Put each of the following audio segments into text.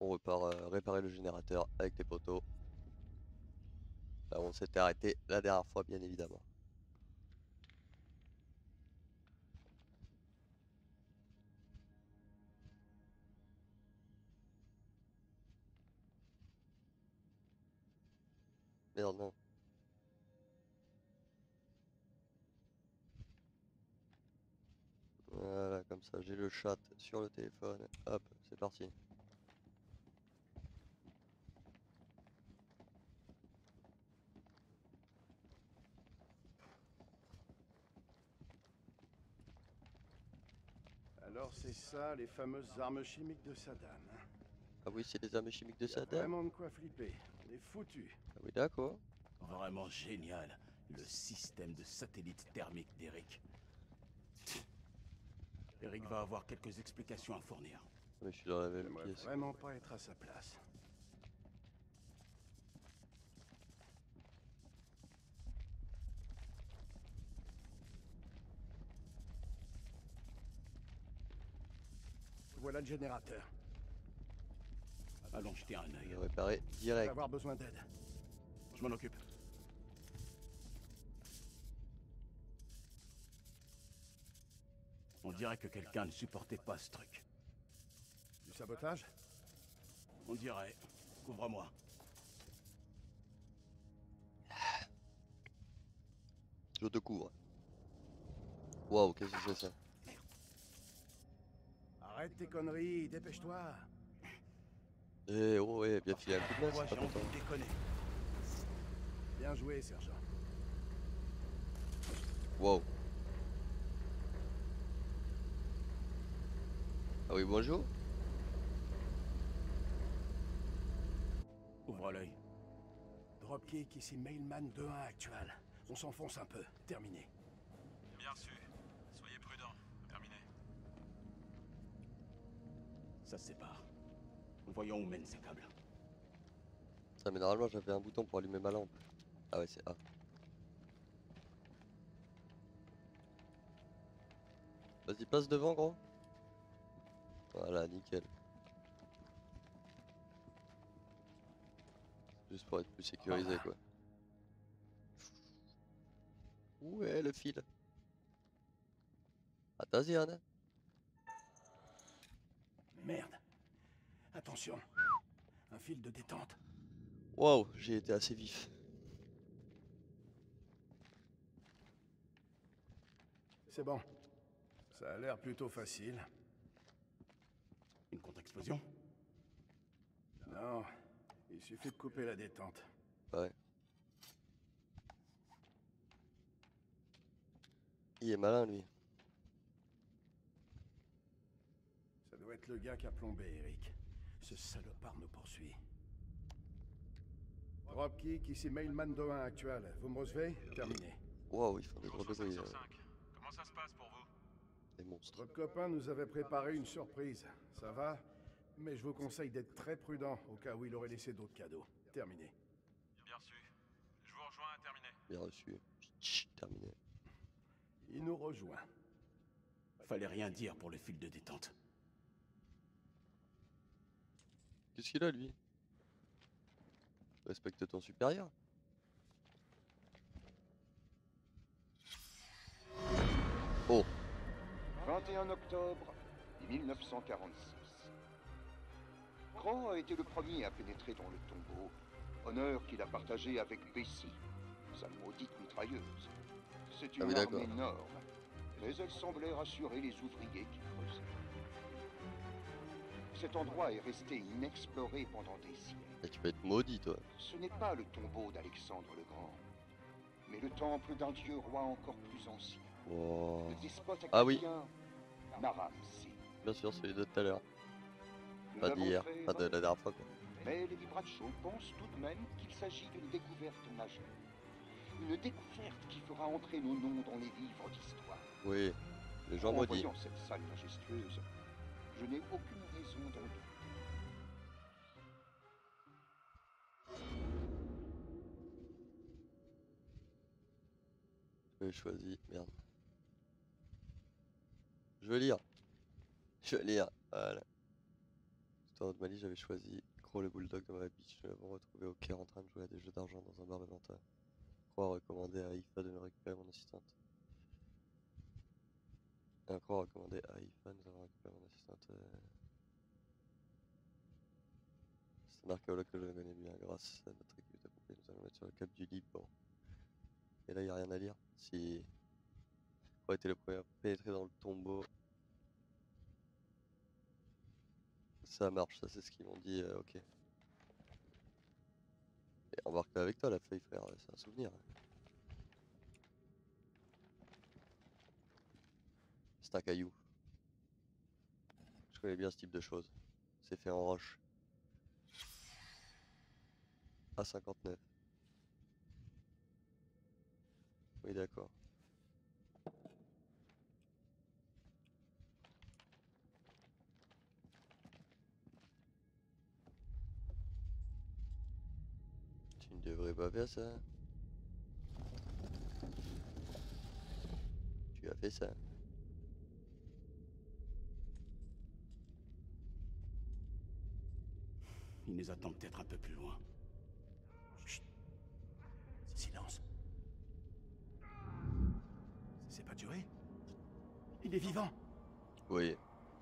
On repart réparer le générateur avec les poteaux. Là où on s'était arrêté la dernière fois, bien évidemment. Merde, non. Voilà, comme ça, j'ai le chat sur le téléphone. Hop, c'est parti. Alors c'est ça, les fameuses armes chimiques de Saddam, hein. Ah oui, c'est les armes chimiques de Y a Saddam? vraiment de quoi flipper. On est foutu. Ah oui, d'accord. Vraiment génial, le système de satellite thermique d'Eric. Eric va avoir quelques explications à fournir. Mais je suis dans la même J'aimerais pièce. vraiment pas être à sa place. Voilà le générateur. Allons jeter un Je œil. vais réparer Je vais direct. avoir besoin d'aide. Je m'en occupe. On dirait que quelqu'un ne supportait pas ce truc. Du sabotage? On dirait. Couvre-moi. Je te couvre. Waouh, qu'est-ce que c'est ça? Arrête tes conneries, dépêche-toi. Eh oh, eh, bien filé un coup de main, Pourquoi c'est j'ai pas envie content. de déconner? Bien joué, sergent. Waouh. Ah oui, bonjour. Ouvre l'œil. Dropkick, ici Mailman 2-1 actuel. On s'enfonce un peu. Terminé. Bien reçu. Soyez prudents. Terminé. Ça se sépare. Voyons où mènent ces câbles. Ça, mais normalement, j'avais un bouton pour allumer ma lampe. Ah ouais, c'est A. Vas-y, passe devant, gros. Voilà, nickel. Juste pour être plus sécurisé, quoi. Où est le fil? Attention. Merde. Attention. Un fil de détente. Waouh, j'ai été assez vif. C'est bon. Ça a l'air plutôt facile. Une contre-explosion? Non, il suffit de couper la détente. Ouais. Il est malin, lui. Ça doit être le gars qui a plombé, Eric. Ce salopard nous poursuit. Dropkick, ici Mailman 2-1 actuel. Vous me recevez? Terminé. Waouh, ils font des gros Bonjour 5 bruits, sur 5. Comment ça se passe pour vous? des monstres. Votre copain nous avait préparé une surprise. Ça va? Mais je vous conseille d'être très prudent au cas où il aurait laissé d'autres cadeaux. Terminé. Bien reçu. Je vous rejoins, terminé. Bien reçu. Chut, terminé. Il nous rejoint. Fallait rien dire pour le fil de détente. Qu'est-ce qu'il a, lui? Respecte ton supérieur. Oh, 21 octobre 1946. Grant a été le premier à pénétrer dans le tombeau, honneur qu'il a partagé avec Bessie, sa maudite mitrailleuse. C'est Ah une oui, arme d'accord. énorme, mais elle semblait rassurer les ouvriers qui creusaient. Cet endroit est resté inexploré pendant des siècles. Et tu peux être maudit, toi. Ce n'est pas le tombeau d'Alexandre le Grand, mais le temple d'un dieu roi encore plus ancien, Wow. le despote Ah oui. acadien Naram-Sé. Bien sûr, celui de tout à l'heure. Nous Pas l'avons d'hier, fait pas de la dernière fois, quoi. Mais les Bradshaw pensent tout de même qu'il s'agit d'une découverte majeure. Une découverte qui fera entrer nos noms dans les livres d'histoire. Oui, les gens En maudits. voyant cette salle majestueuse, je n'ai aucune raison d'en douter. Je vais choisir, merde. Je veux lire. Je veux lire, voilà. temps de Mali, j'avais choisi Crow le Bulldog dans ma beach. Nous l'avons retrouvé au Caire en train de jouer à des jeux d'argent dans un bar de Venta. Crow a recommandé à Aïfa de me récupérer mon assistante. Crow a recommandé à Aïfa, nous avons récupéré mon assistante. C'est un archéologue que je connais bien. Grâce à notre équipe de pompiers, nous allons mettre sur le cap du Liban. Et là, il n'y a rien à lire. Si Crow était le premier à pénétrer dans le tombeau. Ça marche, ça c'est ce qu'ils m'ont dit, ok. Et embarque-la avec toi la feuille frère, c'est un souvenir. C'est un caillou. Je connais bien ce type de choses. C'est fait en roche. A59. Oui d'accord. Tu ne devrais pas faire ça. Tu as fait ça. Il nous attend peut-être un peu plus loin. Chut. Silence. C'est pas Joey? Il est vivant. Oui.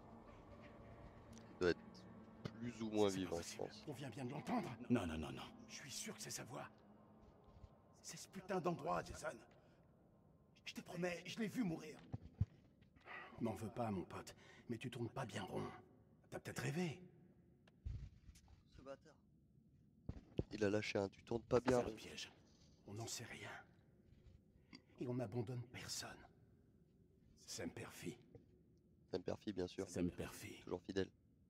Il doit être plus ou moins C'est pas vivant je possible. pense. On vient bien de l'entendre. Non, non, non, non. Je suis sûr que c'est sa voix. C'est ce putain d'endroit, Jason. Je te promets, je l'ai vu mourir. M'en veux pas, mon pote, mais tu tournes pas bien rond. T'as peut-être rêvé. Ce bâtard. Il a lâché un, tu tournes pas bien. C'est le piège. On n'en sait rien. Et on n'abandonne personne. Semperfi. Semperfi bien sûr. Semperfi. Toujours fidèle.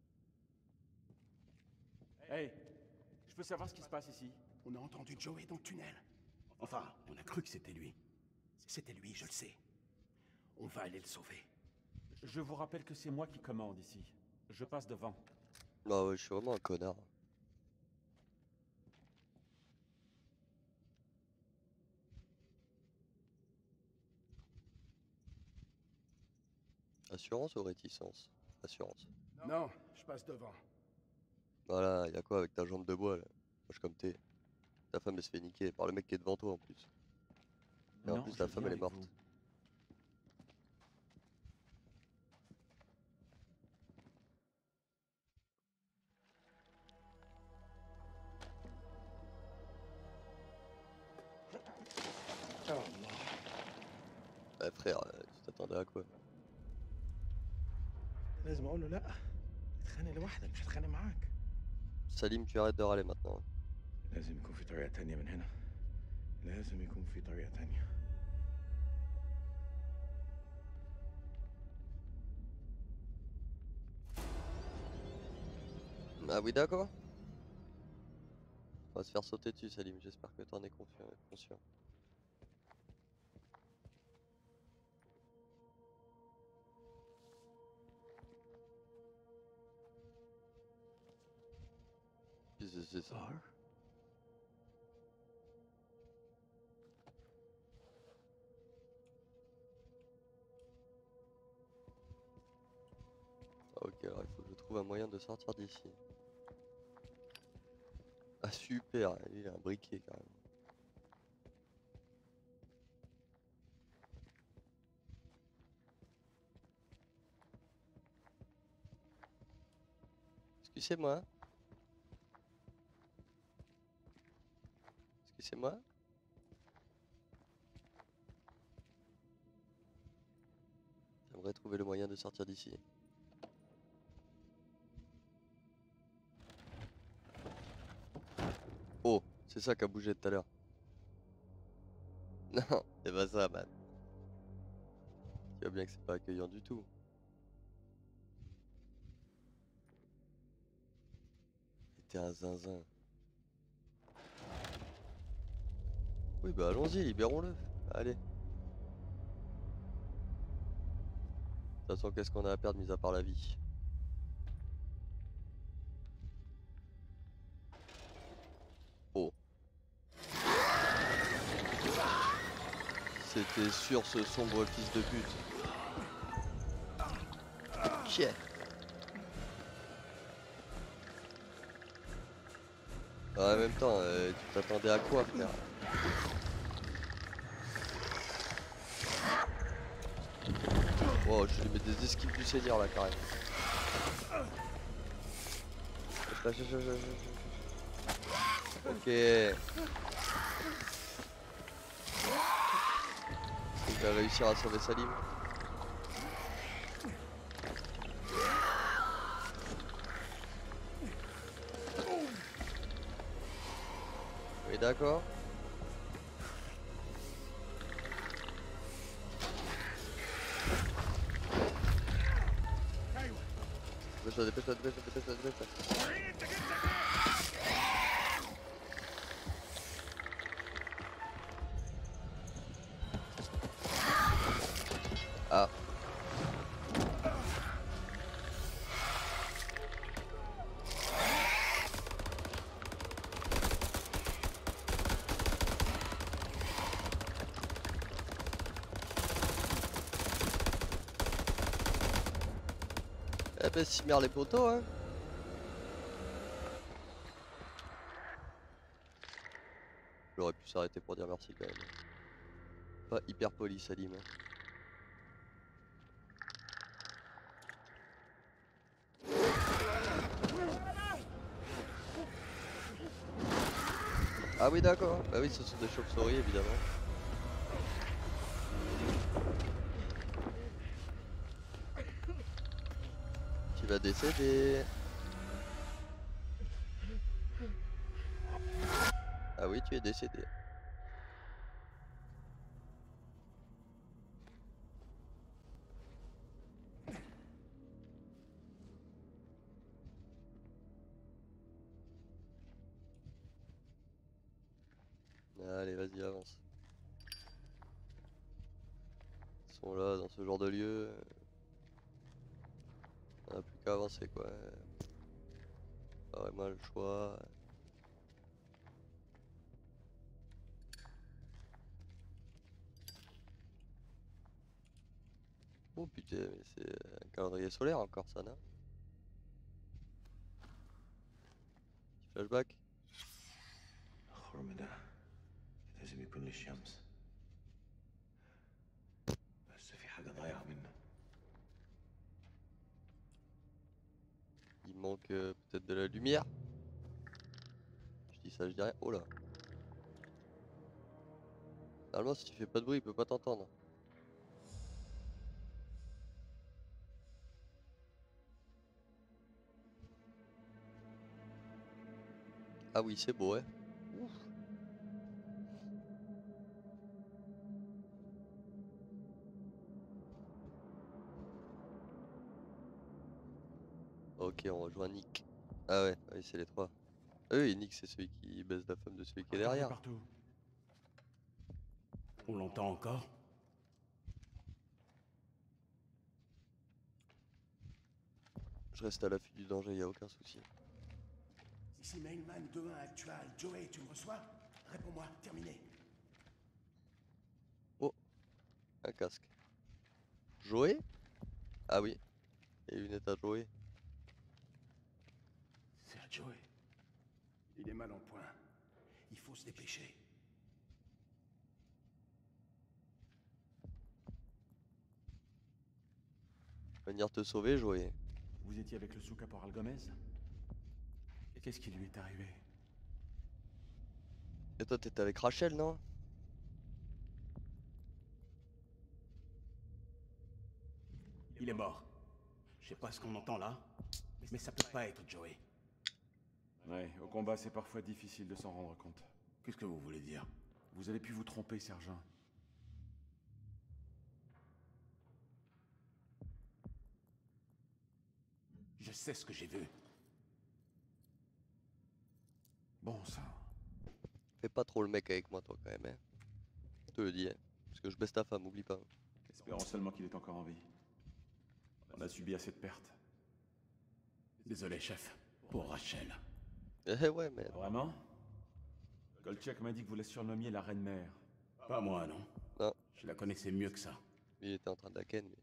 Hey, je peux savoir ce qui se passe ici? On a entendu Joey dans le tunnel. Enfin, on a cru que c'était lui. C'était lui, je le sais. On va aller le sauver. Je vous rappelle que c'est moi qui commande ici. Je passe devant. Ah ouais, je suis vraiment un connard. Assurance ou réticence? Assurance. Non, je passe devant. Voilà, y'a quoi avec ta jambe de bois là? Moche comme t'es. Ta femme elle se fait niquer par le mec qui est devant toi en plus. Et en Non, plus je ta viens femme elle est avec morte. vous. Frère, tu t'attendais à quoi? لازم اقول له لا اتخانق لوحدك مش هتخانق معاك. Salim, tu arrêtes de râler maintenant. لازم يكون في طريقة تانية من هنا. لازم يكون في طريقة تانية. Ah oui d'accord. On va se faire sauter dessus Salim, j'espère que t'en es conscient. C'est ça. Ok, alors il faut que je trouve un moyen de sortir d'ici. Ah super, il a un briquet carrément. Excusez-moi. Excusez-moi. J'aimerais trouver le moyen de sortir d'ici. Oh, c'est ça qui a bougé tout à l'heure. Non, c'est pas ça, man. Tu vois bien que c'est pas accueillant du tout. T'es un zinzin. Oui, bah allons-y, libérons-le. Allez. De toute façon, qu'est-ce qu'on a à perdre mis à part la vie? Oh. C'était sûr ce sombre fils de pute. Chier. En même temps, tu t'attendais à quoi, frère? Wow, je lui mets des esquives du Seigneur là, carrément. Ok. Il va réussir à sauver Salim. Oui, d'accord. Dépêche-toi, dépêche-toi, dépêche-toi, dépêche-toi, dépêche-toi. Ah. Eh ben, Cimer les poteaux, hein. J'aurais pu s'arrêter pour dire merci quand même. Pas hyper poli, Salim. Hein. Ah oui, d'accord. Bah oui, ce sont des chauves-souris, évidemment. Tu vas décéder. Ah oui, tu es décédé. Allez, vas-y, avance. Ils sont là, dans ce genre de lieu. On n'a plus qu'à avancer, quoi. Pas vraiment le choix. Oh putain, mais c'est un calendrier solaire encore, ça, non? Petit flashback. الخرم ده لازم يكون للشمس بس في حاجة ضايعة منه. Il manque peut-être de la lumière. Je dis ça, je dis rien. Oh là. Normalement, si tu fais pas de bruit, il peut pas t'entendre. Ah oui, c'est beau, ouais. Ouf. Ok, on rejoint Nick. Ah ouais, oui, c'est les trois. Ah oui, Nick, c'est celui qui baise la femme de celui qui est Regardez derrière. partout. On l'entend encore? Je reste à l'affût du danger, y a aucun souci. Ici Mainman 2-1 actual. Joey, tu me reçois? Réponds-moi, terminé. Oh, un casque. Joey? Ah oui, et une lunettes à Joey. C'est à Joey. Il est mal en point. Il faut se dépêcher. Venir te sauver, Joey. Vous étiez avec le sous-caporal Gomez? Et qu'est-ce qui lui est arrivé? Et toi, t'étais avec Rachel, non? Il est mort. Je sais pas ce qu'on entend là, mais ça peut pas être Joey. Ouais, au combat, c'est parfois difficile de s'en rendre compte. Qu'est-ce que vous voulez dire? Vous avez pu vous tromper, sergent. Je sais ce que j'ai vu. Bon sang. Fais pas trop le mec avec moi, toi, quand même, hein. Je te le dis, hein. Parce que je baisse ta femme, oublie pas. Espérons seulement qu'il est encore en vie. On a subi assez de pertes. Désolé, chef. Pour Rachel. Eh ouais, mais... Vraiment? Kolchak m'a dit que vous la surnommiez la reine-mère. Pas moi, non. Non, Je la connaissais mieux que ça. il était en train de la ken, mais...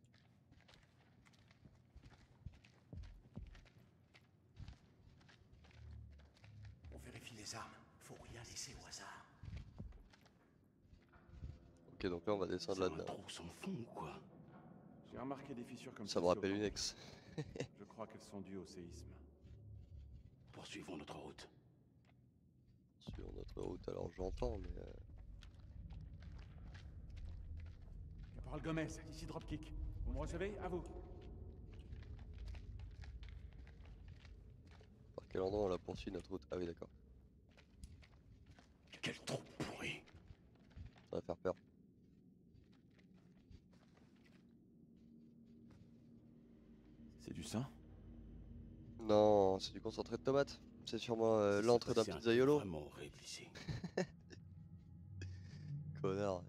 On vérifie les tes armes. Faut rien laisser au hasard. Ok, donc là on va descendre C'est un là-dedans. trou sans fond ou quoi? J'ai remarqué des fissures comme Ça me ceci au rappelle une campus. ex. Je crois qu'elles sont dues au séisme. Poursuivons notre route. Sur notre route, alors j'entends, mais Caporal Gomez, ici Dropkick. Vous me recevez? À vous. par quel endroit on la poursuit notre route? Ah oui, d'accord. Quel trou pourri. Ça va faire peur. C'est du sang? Non, c'est du concentré de tomate. C'est sûrement Il s'est l'entrée d'un passé un truc pizzaiolo. vraiment horrible ici. Connard.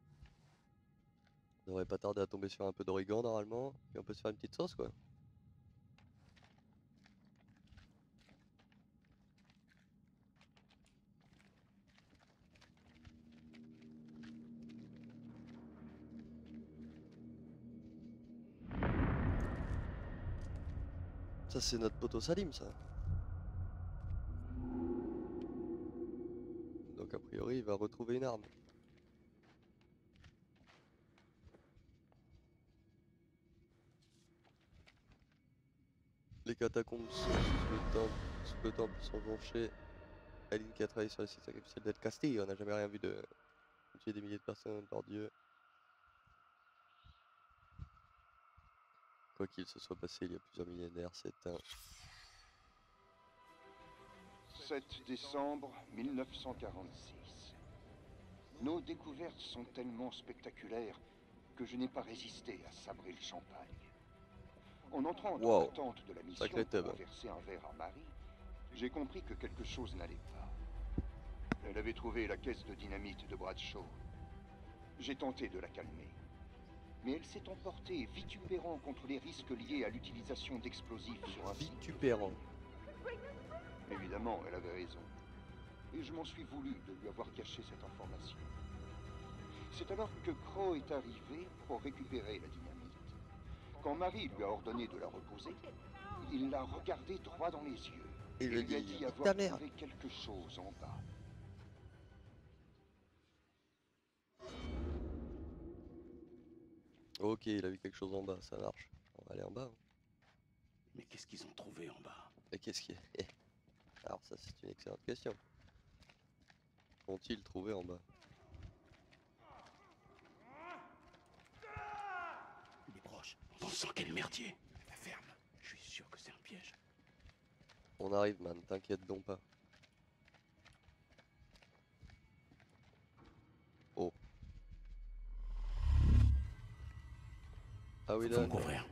On devrait pas tarder à tomber sur un peu d'origan normalement. Et on peut se faire une petite sauce quoi. Ça c'est notre poteau Salim ça. Donc a priori il va retrouver une arme. Les catacombes sous le temple sont jonchées. Aline qui a travaillé sur les sites sacrificiels d'El Castillo, on n'a jamais rien vu de tuer des milliers de personnes par Dieu. Quoi qu'il se soit passé il y a plusieurs millénaires, c'est un... 7 décembre 1946. Nos découvertes sont tellement spectaculaires que je n'ai pas résisté à sabrer le champagne. En entrant dans Wow. la tente de la mission Sacré pour tub. verser un verre à Marie, j'ai compris que quelque chose n'allait pas. Elle avait trouvé la caisse de dynamite de Bradshaw. J'ai tenté de la calmer. Mais elle s'est emportée, vitupérant contre les risques liés à l'utilisation d'explosifs sur un site. Vitupérant. Évidemment, elle avait raison. Et je m'en suis voulu de lui avoir caché cette information. C'est alors que Crow est arrivé pour récupérer la dynamite. Quand Marie lui a ordonné de la reposer, il l'a regardée droit dans les yeux. Il et lui a lui a dit, dit ta avoir mère. trouvé quelque chose en bas. Ok, il a vu quelque chose en bas, ça marche. On va aller en bas. Hein. Mais qu'est-ce qu'ils ont trouvé en bas? Et qu'est-ce qui est... Alors ça c'est une excellente question. Qu'ont-ils trouvé en bas? Il est proche. On sent quel merdier. La ferme. Je suis sûr que c'est un piège. On arrive man, t'inquiète donc pas. Oh. Ah oui Faut là. me couvrir.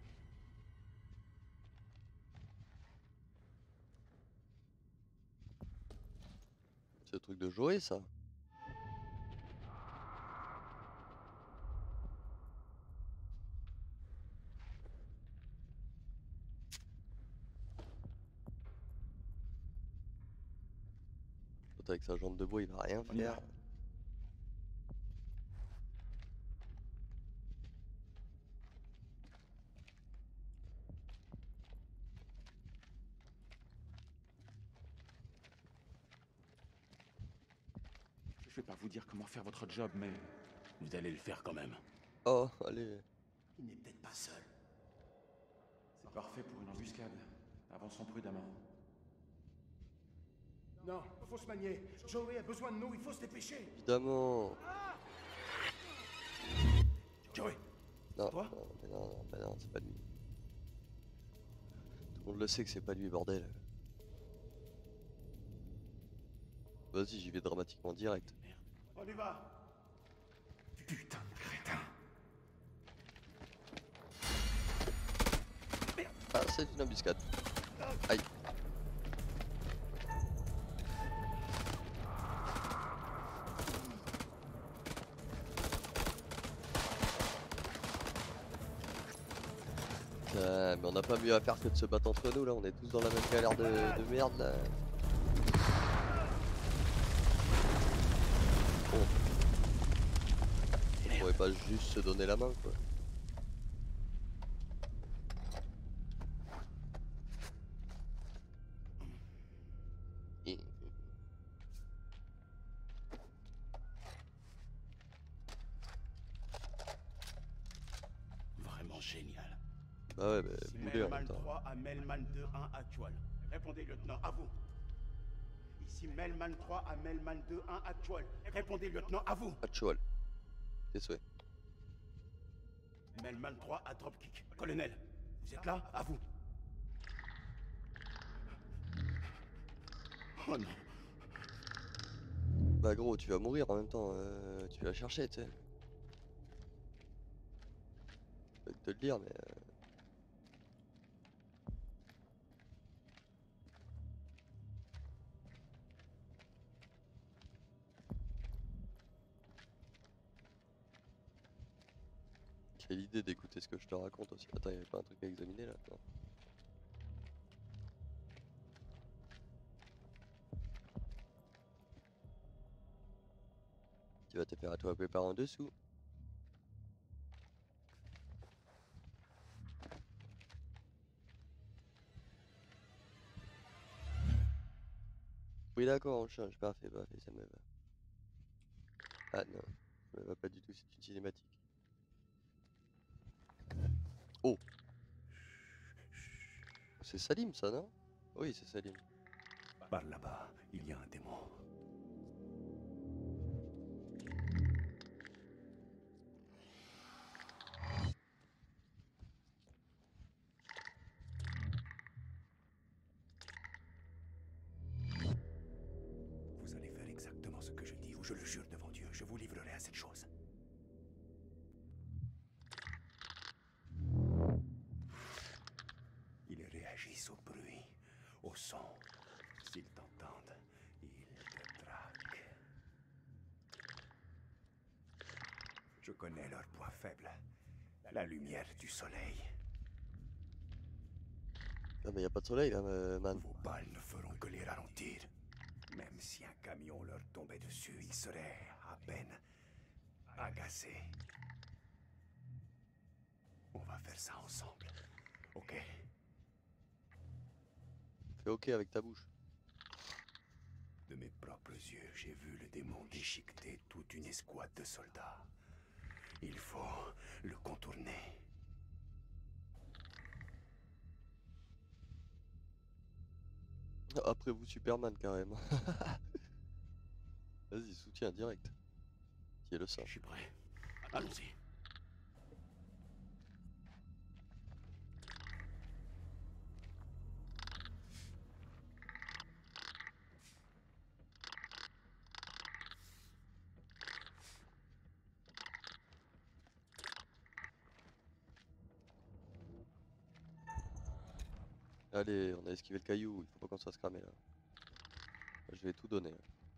C'est le truc de jouer ça. L'autre avec sa jambe de bois il va rien On y va. faire. Je vais pas vous dire comment faire votre job, mais Vous allez le faire quand même. Oh, allez. Il n'est peut-être pas seul. c'est parfait pour une embuscade. Avançons prudemment. Non, faut se manier. Joey a besoin de nous, il faut se dépêcher. Évidemment. Joey, Non, toi non, mais non, non, mais non, c'est pas lui. Tout le monde le sait que c'est pas lui, bordel. Vas-y, j'y vais dramatiquement direct. On y va. putain de crétin. Ah, c'est une embuscade. Aïe. Putain, mais on n'a pas mieux à faire que de se battre entre nous là, on est tous dans la même galère de merde là. Bon. On pourrait pas juste se donner la main quoi. Bah ouais, bah Ici bouler en même Melman temps. 3 à Melman 2-1 actual. Répondez, lieutenant, à vous. Ici Melman 3 à Melman 2-1 actual. Répondez, lieutenant, à vous. Pas de cheval. Tes souhaits. Melman 3 à Dropkick. Colonel, vous êtes là? À vous. Oh non. Bah gros, tu vas mourir en même temps, tu vas chercher, tu sais. Je vais te le dire, mais... Quelle idée d'écouter ce que je te raconte aussi. Attends, y'avait pas un truc à examiner là? Non. Tu vas te faire à toi par en dessous. Oui d'accord, on change, parfait, parfait, ça me va. Ah non, ça me va pas du tout, c'est une cinématique. Oh! C'est Salim ça, non? Oui, c'est Salim. Par là-bas, il y a un démon. Vous allez faire exactement ce que je dis, ou je le jure devant Dieu, je vous livrerai à cette chose. Ils réagissent au bruit, au son. S'ils t'entendent, ils te traquent. Je connais leur point faible. La lumière du soleil. Ah mais y a pas de soleil là, man. Vos balles ne feront que les ralentir. Même si un camion leur tombait dessus, ils seraient à peine agacés. On va faire ça ensemble, ok? Fais ok avec ta bouche. De mes propres yeux, j'ai vu le démon déchiqueter toute une escouade de soldats. Il faut le contourner. Après vous Superman carrément. Vas-y, soutiens direct. Qui est le sang. Je suis prêt. Allons-y. Allez, on a esquivé le caillou, il faut pas qu'on se fasse cramer là. Je vais tout donner.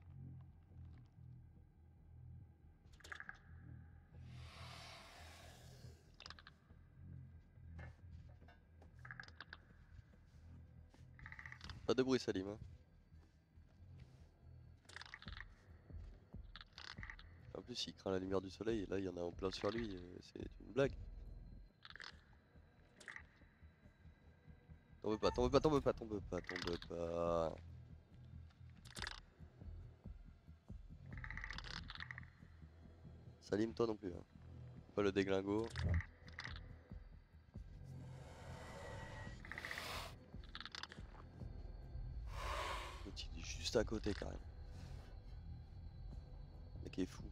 Pas de bruit Salim hein. En plus il craint la lumière du soleil et là il y en a en plein sur lui, c'est une blague. T'en veux pas, t'en veux pas, t'en veux pas, t'en veux pas, t'en veux pas. Salim toi non plus hein. Pas le déglingo. L'autre il est juste à côté quand même. Le mec est fou.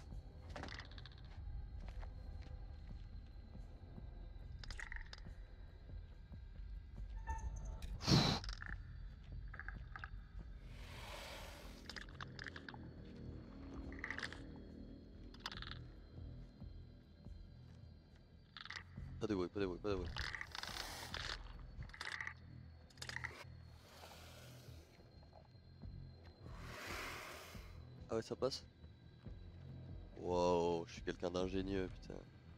Pas de bruit, pas de bruit, pas de bruit. Ah ouais ça passe? Wow, je suis quelqu'un d'ingénieux putain.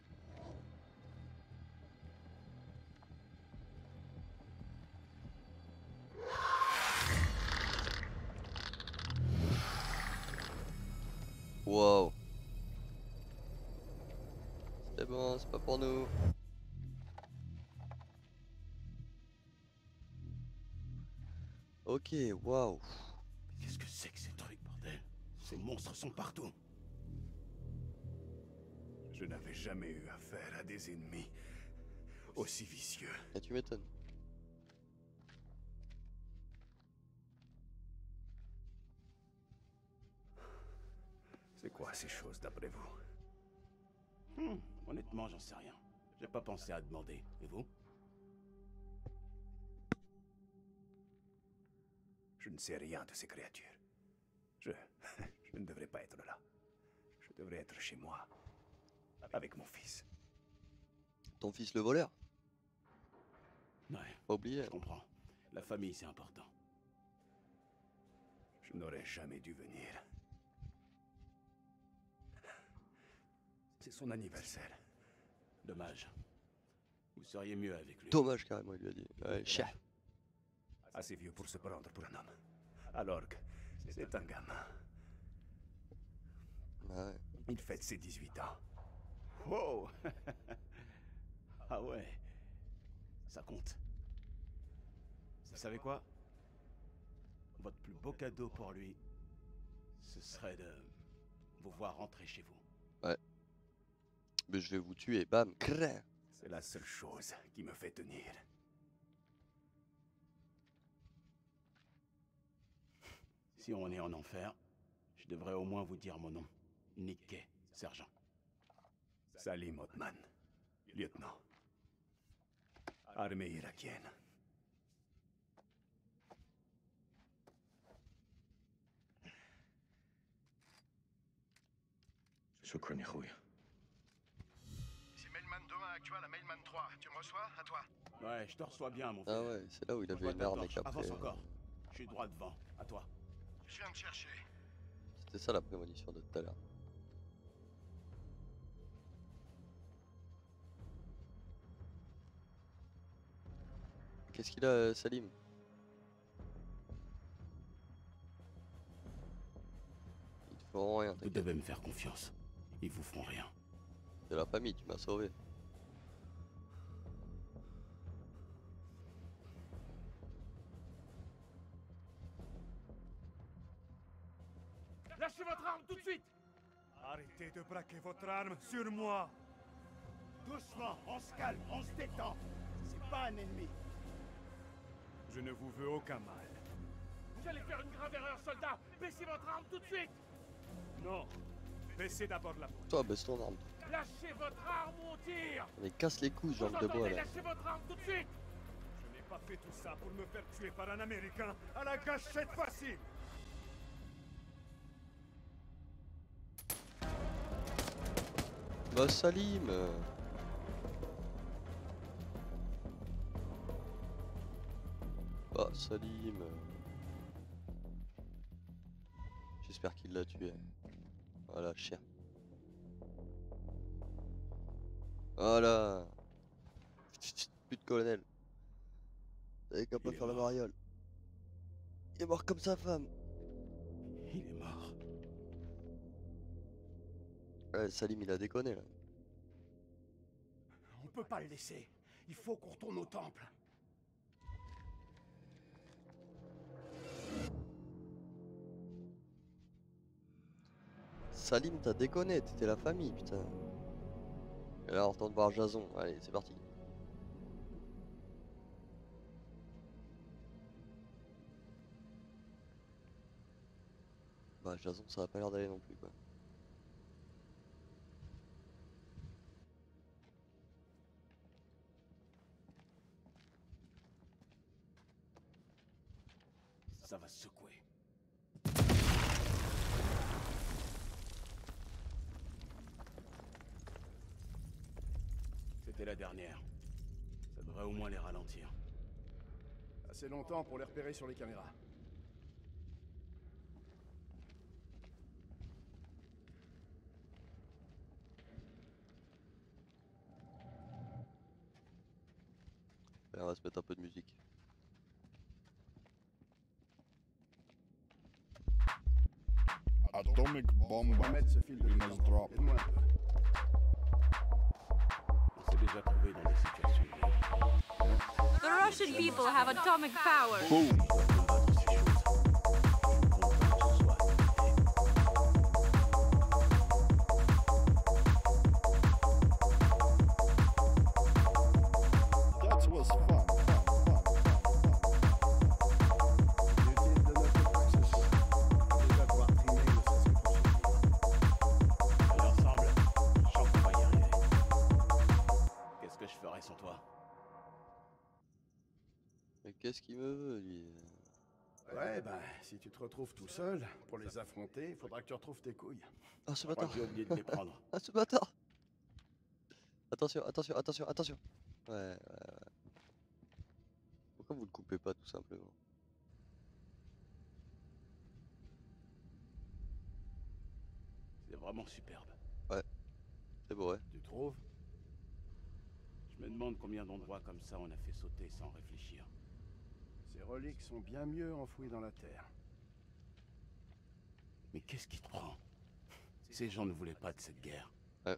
Wow. C'est bon, c'est pas pour nous. Ok, waouh. Qu'est-ce que c'est que ces trucs, bordel? Ces monstres sont partout. Je n'avais jamais eu affaire à des ennemis aussi vicieux. Et tu m'étonnes. C'est quoi ces choses d'après vous? Honnêtement, j'en sais rien. J'ai pas pensé à demander. Et vous? Je ne sais rien de ces créatures. Je ne devrais pas être là. Je devrais être chez moi, avec mon fils. Ton fils le voleur? Ouais, Pas oublié. je comprends. La famille, c'est important. Je n'aurais jamais dû venir. C'est son anniversaire. Dommage. Vous seriez mieux avec lui. Dommage carrément, il lui a dit. Ouais, chien. Assez vieux pour se prendre pour un homme. Alors que c'est un gamin. Ouais. Il fête ses 18 ans. Wow. Ah ouais. Ça compte. Vous savez quoi? Votre plus beau cadeau pour lui, ce serait de vous voir rentrer chez vous. Ouais. Mais je vais vous tuer, bam, crrr. C'est la seule chose qui me fait tenir. Si on est en enfer, je devrais au moins vous dire mon nom. Nick Kay, sergent. Salim Othman, lieutenant. Armée irakienne. شكرا يا اخويا. C'est Mailman 2-1 actuel à Mailman 3. Tu me reçois? À toi. Ouais, je te reçois bien, mon frère. Ah ouais, c'est là où il Je avait vois une ta arme et torche. qu'après... Avance encore. Je suis droit devant. À toi. Je viens de chercher. C'était ça la prémonition de tout à l'heure. Qu'est-ce qu'il a, Salim? Ils te feront rien, Vous t'inquiète. devez me faire confiance. Ils vous feront rien. C'est la famille, tu m'as sauvé. Lâchez votre arme tout de suite! Arrêtez de braquer votre arme sur moi. Doucement, on se calme, on se détend. C'est pas un ennemi. Je ne vous veux aucun mal. Vous allez faire une grave erreur, soldat. Baissez votre arme tout de suite. Non. Baissez d'abord la porte. Toi, baisse ton arme. Lâchez votre arme ou on tire. Mais casse les couilles, Vous jambe de bois entendez? là. Lâchez votre arme tout de suite. Je n'ai pas fait tout ça pour me faire tuer par un Américain à la gâchette facile. Bah Salim Bah Salim J'espère qu'il l'a tué. Voilà, chien. Voilà. Plus de colonel. T'avais qu'à pas Il est faire la mort. mariole. Il est mort comme sa femme. Il est mort. Ouais, Salim il a déconné là. On peut pas le laisser. Il faut qu'on retourne au temple. Salim t'as déconné, t'étais la famille putain. Et là on retourne voir Jason, allez c'est parti. Bah Jason ça a pas l'air d'aller non plus quoi. Ça va se secouer. C'était la dernière. Ça devrait au moins les ralentir. Assez longtemps pour les repérer sur les caméras. Allez, on va se mettre un peu de musique. Atomic bomb On va mettre ce fil de must drop. Aide-moi un peu. On s'est déjà trouvé dans des situations de... The Russian people have atomic power. Boom. ferais sans toi? Mais qu'est-ce qu'il me veut, lui? Ouais, ben, si tu te retrouves tout seul, pour les affronter, il faudra que tu retrouves tes couilles. Ah, ce Je crois bâtard! que j'ai oublié de les prendre. Ah, ce bâtard! Attention, attention, attention, attention! Ouais. Pourquoi vous le coupez pas, tout simplement? C'est vraiment superbe. Ouais. C'est beau, ouais. Tu trouves? Je me demande combien d'endroits comme ça on a fait sauter sans réfléchir. Ces reliques sont bien mieux enfouies dans la terre. Mais qu'est-ce qui te prend? Ces gens ne voulaient pas de cette guerre. Ouais.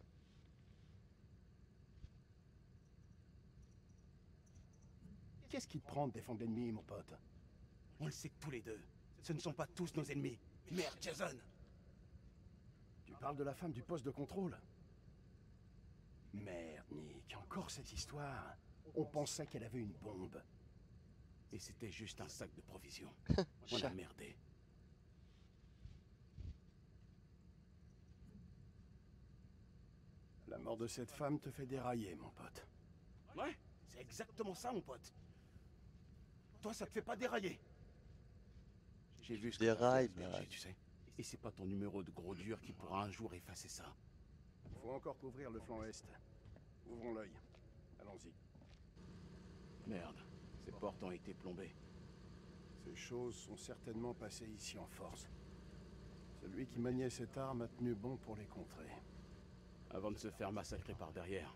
Qu'est-ce qui te prend de défendre l'ennemi, mon pote? On le sait tous les deux. Ce ne sont pas tous nos ennemis. Merde, Jason! Tu parles de la femme du poste de contrôle? Merde, Nick, encore cette histoire. On pensait qu'elle avait une bombe. Et c'était juste un sac de provisions. On a merdé. La mort de cette femme te fait dérailler, mon pote. Ouais, c'est exactement ça, mon pote. Toi, ça te fait pas dérailler. J'ai vu ce que t'as Déraille, fait, déraille. tu sais. Et c'est pas ton numéro de gros dur qui pourra un jour effacer ça. Faut encore couvrir le flanc est. Ouvrons l'œil. Allons-y. Merde, ces portes ont été plombées. Ces choses sont certainement passées ici en force. Celui qui maniait cette arme a tenu bon pour les contrer. Avant de se faire massacrer par derrière.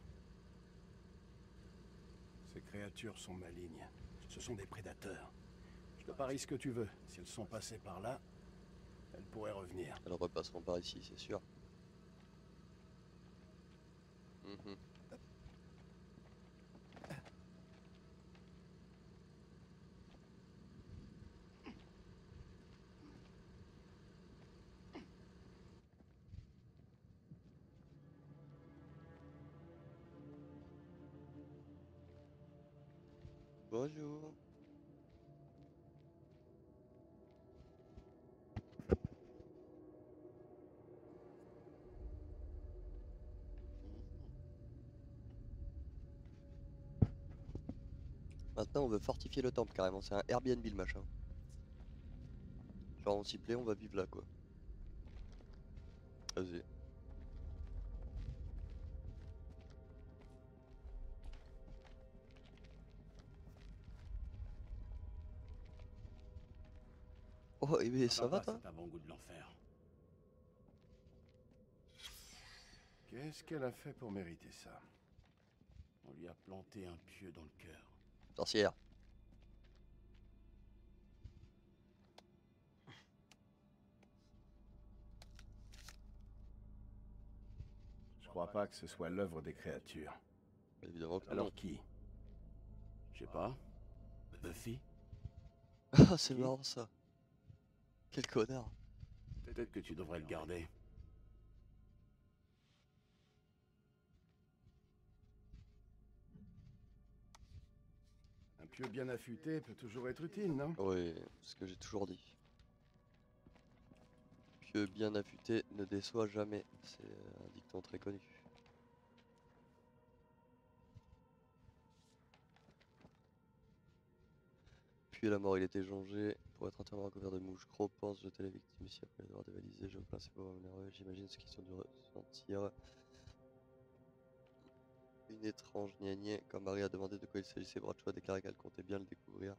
Ces créatures sont malignes. Ce sont des prédateurs. Je te parie ce que tu veux. Si elles sont passées par là, elles pourraient revenir. Elles repasseront par ici, c'est sûr. Mhm. Bonjour. Maintenant on veut fortifier le temple carrément, c'est un Airbnb le machin. Genre on s'y plaît, on va vivre là quoi. Vas-y. Oh et mais ça va toi? Cet avant-goût de l'enfer. Qu'est-ce qu'elle a fait pour mériter ça? On lui a planté un pieu dans le cœur. Sorcière. Je crois pas que ce soit l'œuvre des créatures. Évidemment que Alors non. qui? Je sais pas. Buffy? Ah c'est marrant ça. Quel connard. Peut-être que tu devrais le garder. Un pieu bien affûté peut toujours être utile, non? Oui, c'est ce que j'ai toujours dit. Pieu bien affûté ne déçoit jamais. C'est un dicton très connu. Puis à la mort il était jongé pour être entièrement recouvert de mouches. Croc pense jeter la victime ici après l'avoir dévalisé. Je place pas nerveux. J'imagine ce qu'ils sont dû ressentir. Une étrange gnagné. Quand Marie a demandé de quoi il s'agissait, Bradshaw a déclaré qu'elle comptait bien le découvrir.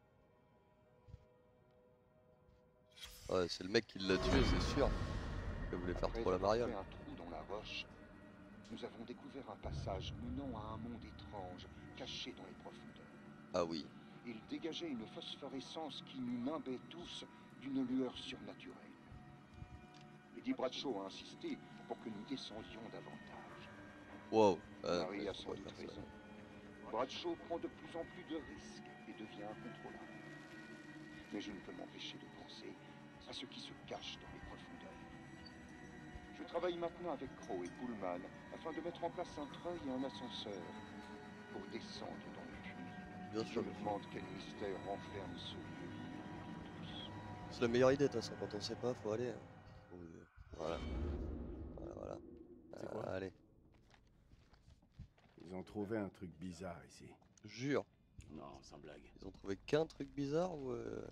Ouais, c'est le mec qui l'a tué, c'est sûr. Il voulait faire trop la mariole. Après un trou dans la roche, nous avons découvert un passage menant à un monde étrange, caché dans les profondeurs. Ah oui. Il dégageait une phosphorescence qui nous nimbait tous d'une lueur surnaturelle. Lady Bradshaw a insisté pour que nous descendions davantage. Wow. Marie a sans doute raison. Bradshaw prend de plus en plus de risques et devient incontrôlable. Mais je ne peux m'empêcher de penser à ce qui se cache dans les profondeurs. Je travaille maintenant avec Crow et Pullman afin de mettre en place un treuil et un ascenseur pour descendre dans le puits. Bien Je sûr. me demande quel mystère renferme ce lieu pour tous. C'est la meilleure idée de toute façon, quand on sait pas, faut aller. Voilà. Voilà, voilà. C'est quoi? Allez. Ils ont trouvé un truc bizarre ici. Jure. Non, sans blague. Ils ont trouvé qu'un truc bizarre ou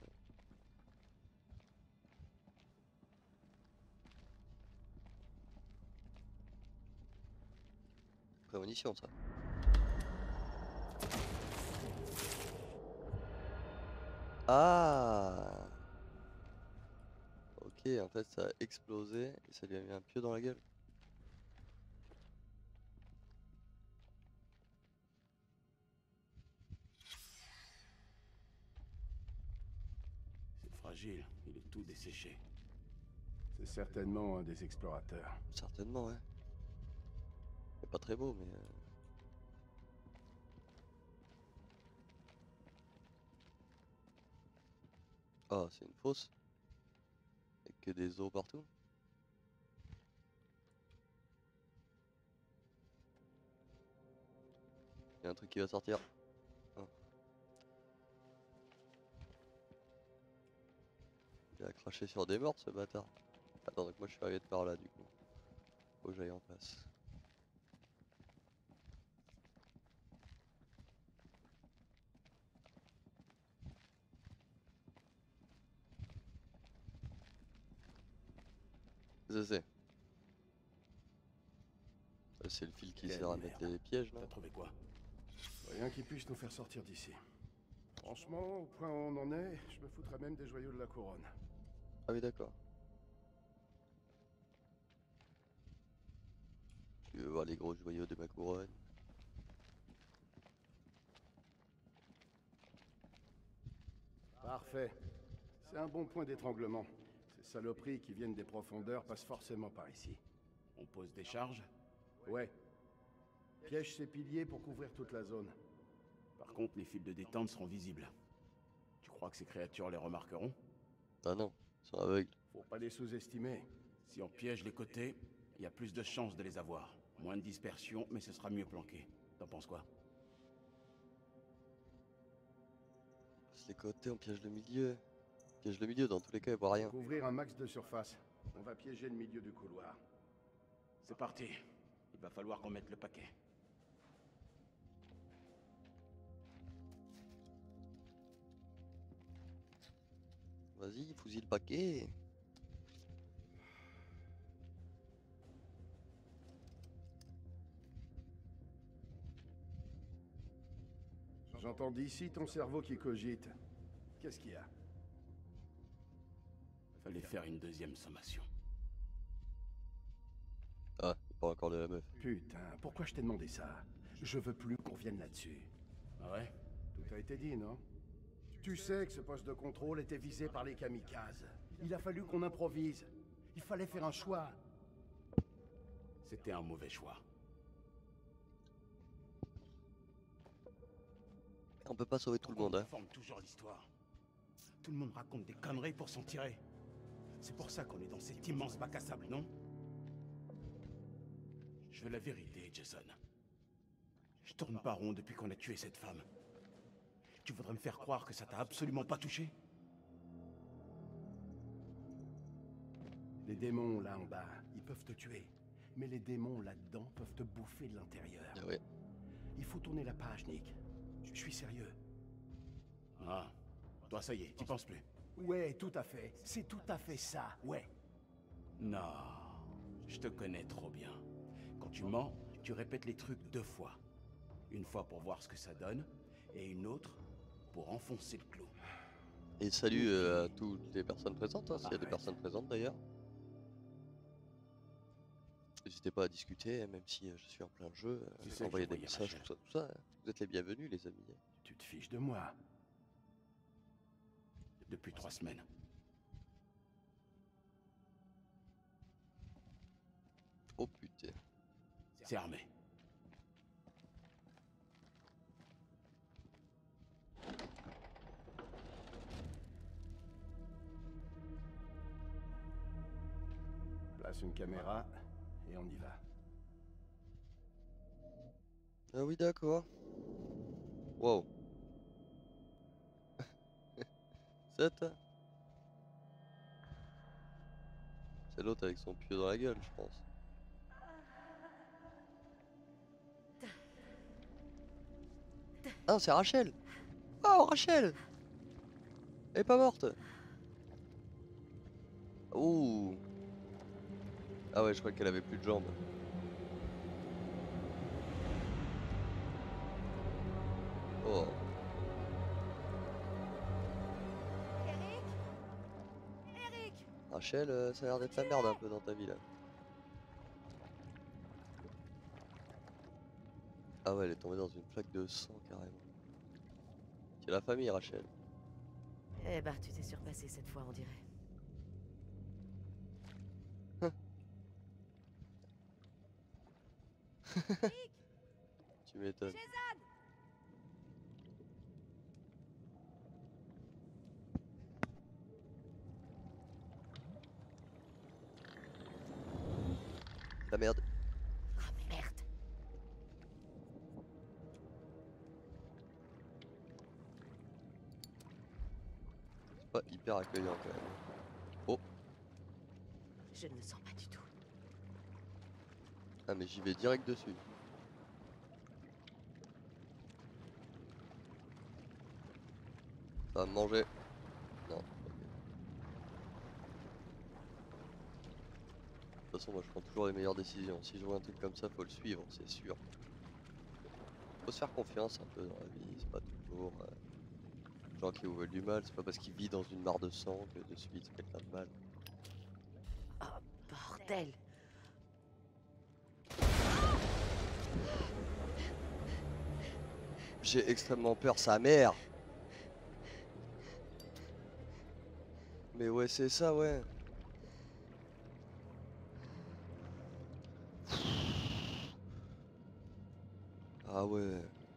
prémonition ça. Ah. Ok, en fait ça a explosé et ça lui a mis un pieu dans la gueule. C'est fragile, il est tout desséché. C'est certainement un des explorateurs. Certainement, ouais. C'est pas très beau, mais. Ah, c'est une fosse. Avec que des os partout. Il y a un truc qui va sortir. Ah. Il a craché sur des morts ce bâtard. Attends, donc moi je suis arrivé de par là du coup. Faut que j'aille en face. Je sais. Ça, c'est le fil qui Quelle sert à mettre merde. les pièges là. T'as trouvé quoi? Rien qui puisse nous faire sortir d'ici. Franchement, au point où on en est, je me foutrais même des joyaux de la couronne. Ah oui d'accord. Tu veux voir les gros joyaux de ma couronne? Parfait. C'est un bon point d'étranglement. Ces saloperies qui viennent des profondeurs passent forcément par ici. On pose des charges? Ouais. Piège ces piliers pour couvrir toute la zone. Par contre, les fils de détente seront visibles. Tu crois que ces créatures les remarqueront? Ah non, ils sont aveugles. Faut pas les sous-estimer. Si on piège les côtés, il y a plus de chances de les avoir. Moins de dispersion, mais ce sera mieux planqué. T'en penses quoi? Passe les côtés, on piège le milieu. On piège le milieu, dans tous les cas, il voit rien. Couvrir un max de surface. On va piéger le milieu du couloir. C'est parti. Il va falloir qu'on mette le paquet. Vas-y, fusille le paquet. J'entends d'ici ton cerveau qui cogite. Qu'est-ce qu'il y a? Fallait faire une deuxième sommation. Ah, il parle encore de la meuf. Putain, pourquoi je t'ai demandé ça? Je veux plus qu'on vienne là-dessus. Ah ouais? Tout a été dit, non? Tu sais que ce poste de contrôle était visé par les kamikazes. Il a fallu qu'on improvise. Il fallait faire un choix. C'était un mauvais choix. On peut pas sauver tout le monde, hein. On forme toujours l'histoire. Tout le monde raconte des conneries pour s'en tirer. C'est pour ça qu'on est dans cet immense bac à sable, non? Je veux la vérité, Jason. Je tourne pas rond depuis qu'on a tué cette femme. Tu voudrais me faire croire que ça t'a absolument pas touché? Les démons là en bas, ils peuvent te tuer. Mais les démons là-dedans peuvent te bouffer de l'intérieur. Ah ouais. Il faut tourner la page, Nick. Je suis sérieux. Ah, toi ça y est, t'y penses plus. Ouais, tout à fait. C'est tout à fait ça, ouais. Non, je te connais trop bien. Quand tu mens, tu répètes les trucs 2 fois. Une fois pour voir ce que ça donne, et une autre pour enfoncer le clou. Et salut à toutes les personnes présentes, hein, s'il y a des Arrête. personnes présentes d'ailleurs. N'hésitez pas à discuter, même si je suis en plein jeu, C'est ça que envoyer je des voyais, messages, Rachel. tout ça. Vous êtes les bienvenus, les amis. Tu te fiches de moi. Depuis 3 semaines. Oh putain. C'est armé. Place une caméra et on y va. Ah oui, d'accord. Wow. 7. C'est l'autre avec son pieu dans la gueule, je pense. Ah, c'est Rachel. Oh, Rachel. Elle est pas morte. Ouh. Ah ouais, je crois qu'elle avait plus de jambes. Oh. Eric? Eric? Rachel, ça a l'air d'être la merde un peu dans ta vie là. Ah ouais, elle est tombée dans une flaque de sang carrément. C'est la famille, Rachel. Eh bah, tu t'es surpassé cette fois, on dirait. Tu m'étonnes. La merde. Ah merde. C'est pas hyper accueillant quand même. Oh. Je ne le sens pas du tout. Ah mais j'y vais direct dessus. Ça va me manger. Non. Ok. De toute façon, moi je prends toujours les meilleures décisions. Si je vois un truc comme ça, faut le suivre, c'est sûr. Faut se faire confiance un peu dans la vie. C'est pas toujours les gens qui vous veulent du mal. C'est pas parce qu'il vit dans une mare de sang que de suite c'est quelqu'un de mal. Oh, bordel. J'ai extrêmement peur, sa mère. Mais ouais, c'est ça, ouais. Ah ouais.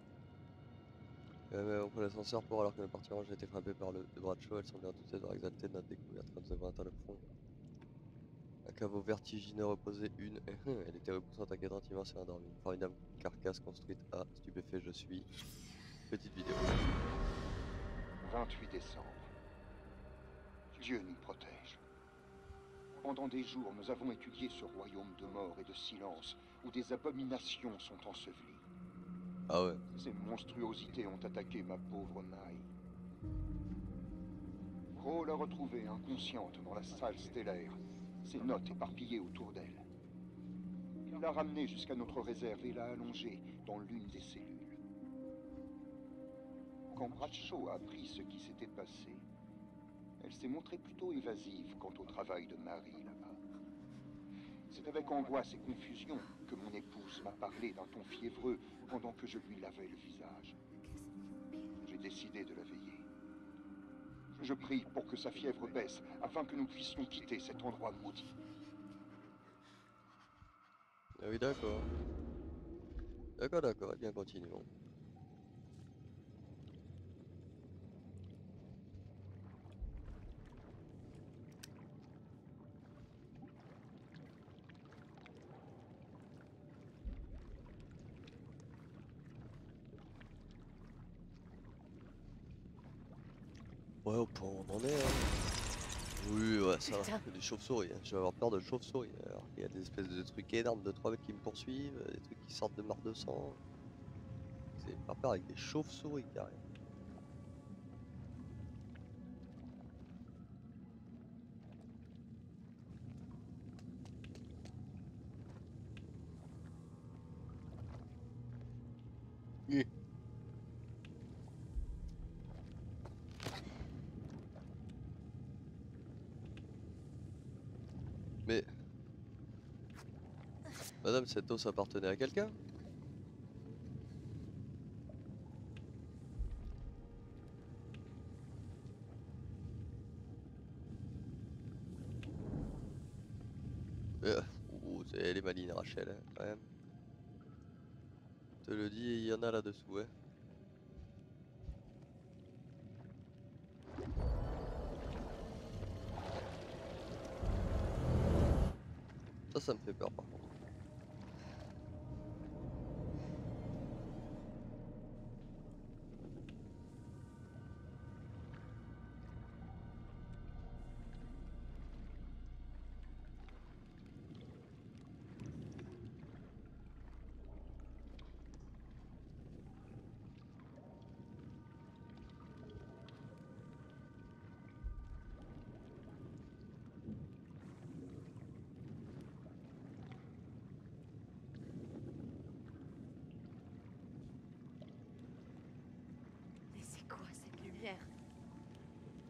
On prend l'ascenseur pour alors que le parti orange a été frappé par le bras de chaud. Elle semblait en toute devoir exaltée de notre découverte quand nous avons atteint le fond. Un caveau vertigineux reposait une. Elle était repoussante, inquiétante, immense et endormie. Une formidable carcasse construite à stupéfait, je suis. Petite vidéo. 28 décembre. Dieu nous protège. Pendant des jours, nous avons étudié ce royaume de mort et de silence où des abominations sont ensevelies. Ah ouais. Ces monstruosités ont attaqué ma pauvre Mai. Crow l'a retrouvée inconsciente dans la salle stellaire, ses notes éparpillées autour d'elle. Il l'a ramenée jusqu'à notre réserve et l'a allongée dans l'une des cellules. Quand Bradshaw a appris ce qui s'était passé, elle s'est montrée plutôt évasive quant au travail de Marie là-bas. C'est avec angoisse et confusion que mon épouse m'a parlé d'un ton fiévreux pendant que je lui lavais le visage. J'ai décidé de la veiller. Je prie pour que sa fièvre baisse afin que nous puissions quitter cet endroit maudit. Ah oui, d'accord. D'accord, eh bien continuons. Ouais, au point où on en est, hein. Oui, ouais, ça va. Il y a des chauves-souris, hein. Je vais avoir peur de chauves-souris. Alors qu'il y a des espèces de trucs énormes de 3 mètres qui me poursuivent, des trucs qui sortent de marre de sang. C'est pas peur avec des chauves-souris carrément. Oui. Mais... Madame, cette os appartenait à quelqu'un? Ouh, elle est maligne, Rachel, hein, quand même. Je te le dis, il y en a là-dessous, hein. Ça me fait peur par contre.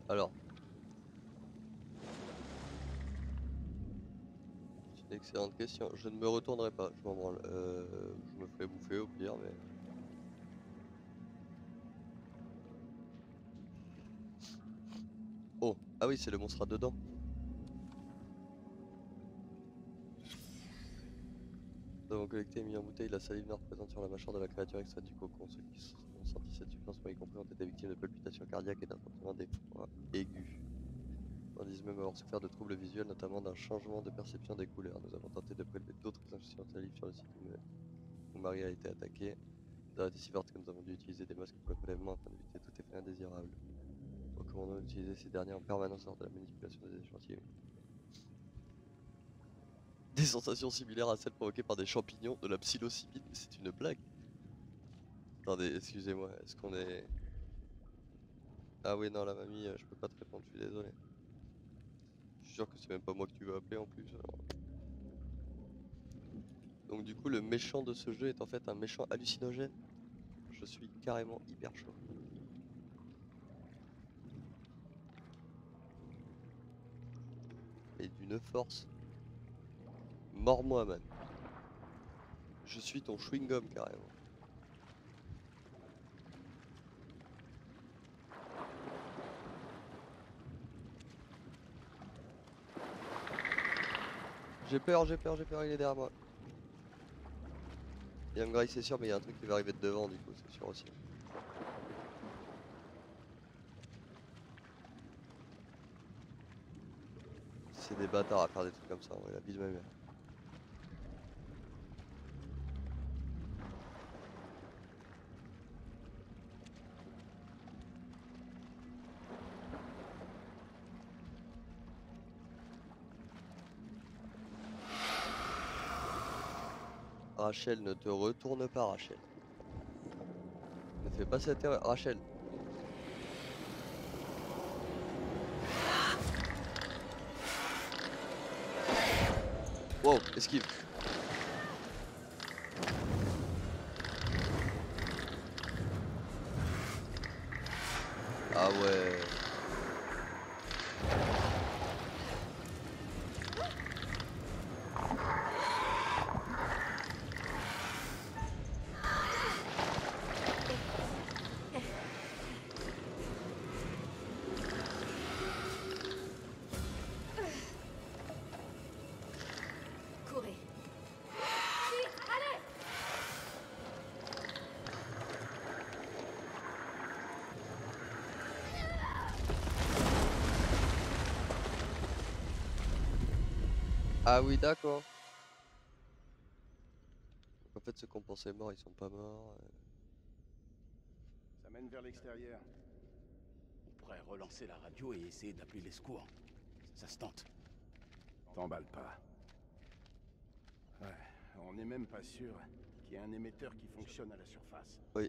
Alors. C'est une excellente question. Je ne me retournerai pas, je m'en branle. Je me ferai bouffer au pire, mais... Oh, ah oui, c'est le monstre à dedans. Nous avons collecté et mis en bouteille la salive noire présente sur la mâchoire de la créature extraite du cocon. Ceux qui ont senti cette substance, moi y compris, ont été victimes de palpitations cardiaques et d'un sentiment d'effroi aigu. On dit même avoir souffert de troubles visuels, notamment d'un changement de perception des couleurs. Nous avons tenté de prélever d'autres échantillons de salive sur le site où Marie a été attaquée. Elle a été si forte que nous avons dû utiliser des masques pour le prélèvement afin d'éviter tout effet indésirable. Nous recommandons d'utiliser ces derniers en permanence lors de la manipulation des échantillons. Des sensations similaires à celles provoquées par des champignons, de la psilocybine, mais c'est une blague. Attendez, excusez-moi, est-ce qu'on est... Ah oui, non, la mamie, je peux pas te répondre, je suis désolé. Je suis sûr que c'est même pas moi que tu veux appeler en plus. Alors. Donc du coup, le méchant de ce jeu est en fait un méchant hallucinogène. Je suis carrément hyper chaud. Et d'une force. Mords-moi, man. Je suis ton chewing-gum carrément. J'ai peur, il est derrière moi. Il va me grailler, c'est sûr, mais il y a un truc qui va arriver de devant, du coup, c'est sûr aussi. C'est des bâtards à faire des trucs comme ça, ouais, la vie de ma mère. Rachel, ne te retourne pas, Rachel. Ne fais pas cette erreur, Rachel. Wow, esquive. Ah ouais. Ah oui, d'accord. Donc en fait, ceux qu'on pensait morts, ils sont pas morts. Ça mène vers l'extérieur. On pourrait relancer la radio et essayer d'appeler les secours. Ça se tente. T'emballe pas. Ouais, on n'est même pas sûr qu'il y ait un émetteur qui fonctionne à la surface. Oui.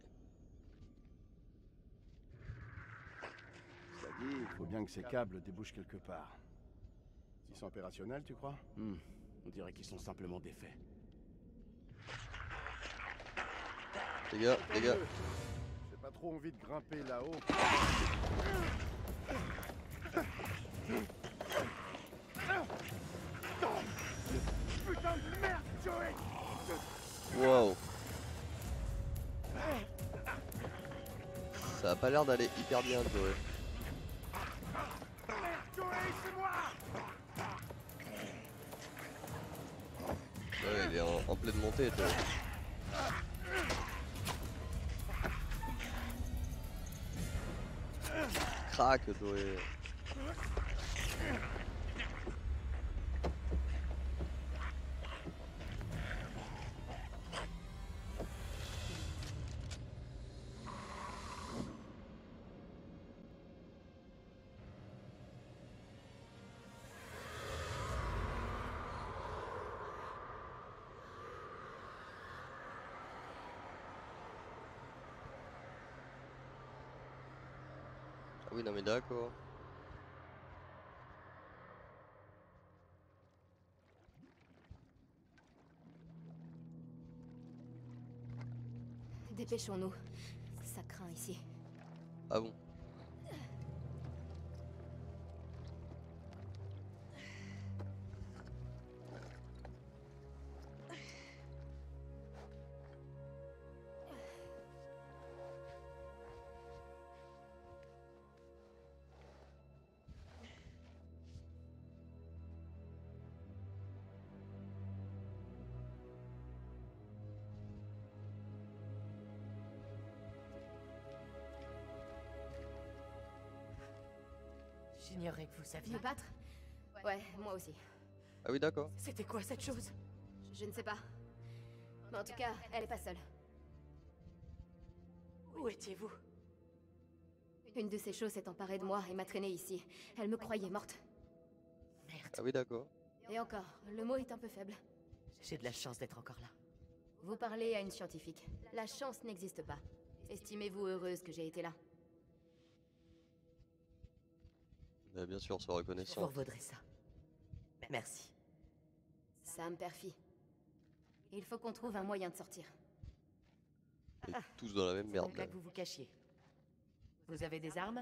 Cela dit, il faut bien que ces câbles débouchent quelque part. Ils sont opérationnels, tu crois? On dirait qu'ils sont simplement défaits. Les gars. J'ai pas trop envie de grimper là-haut. Putain de merde, Joey! Wow. Ça a pas l'air d'aller hyper bien, Joey. Joey, c'est moi! Ouais, il est en pleine montée, Joey. Crac, Joey. Ah oui, non mais d'accord. Dépêchons-nous. Ça craint ici. Ah bon? J'ignorais que vous saviez. Me battre? Ouais, moi aussi. Ah oui, d'accord. C'était quoi cette chose? Je ne sais pas. Mais en tout cas, elle est pas seule. Où étiez-vous? Une de ces choses s'est emparée de moi et m'a traînée ici. Elle me croyait morte. Merde. Ah oui, d'accord. Et encore, le mot est un peu faible. J'ai de la chance d'être encore là. Vous parlez à une scientifique. La chance n'existe pas. Estimez-vous heureuse que j'ai été là. Mais bien sûr, c'est Je vous reconnaissant. revaudrai ça. Merci. Ça me perfie. Il faut qu'on trouve un moyen de sortir. Et tous dans la même C'est merde. donc là Là. que vous vous cachiez. Vous avez des armes?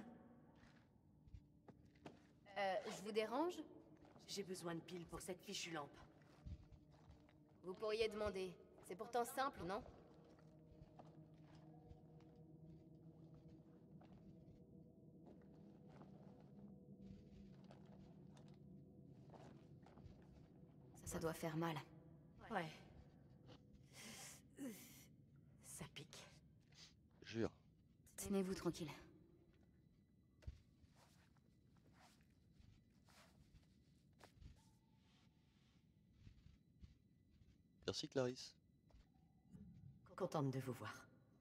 Je vous dérange? J'ai besoin de piles pour cette fichue lampe. Vous pourriez demander. C'est pourtant simple, non? Ça doit faire mal. Ouais. Ça pique. Jure. Tenez-vous tranquille. Merci Clarisse. Contente de vous voir.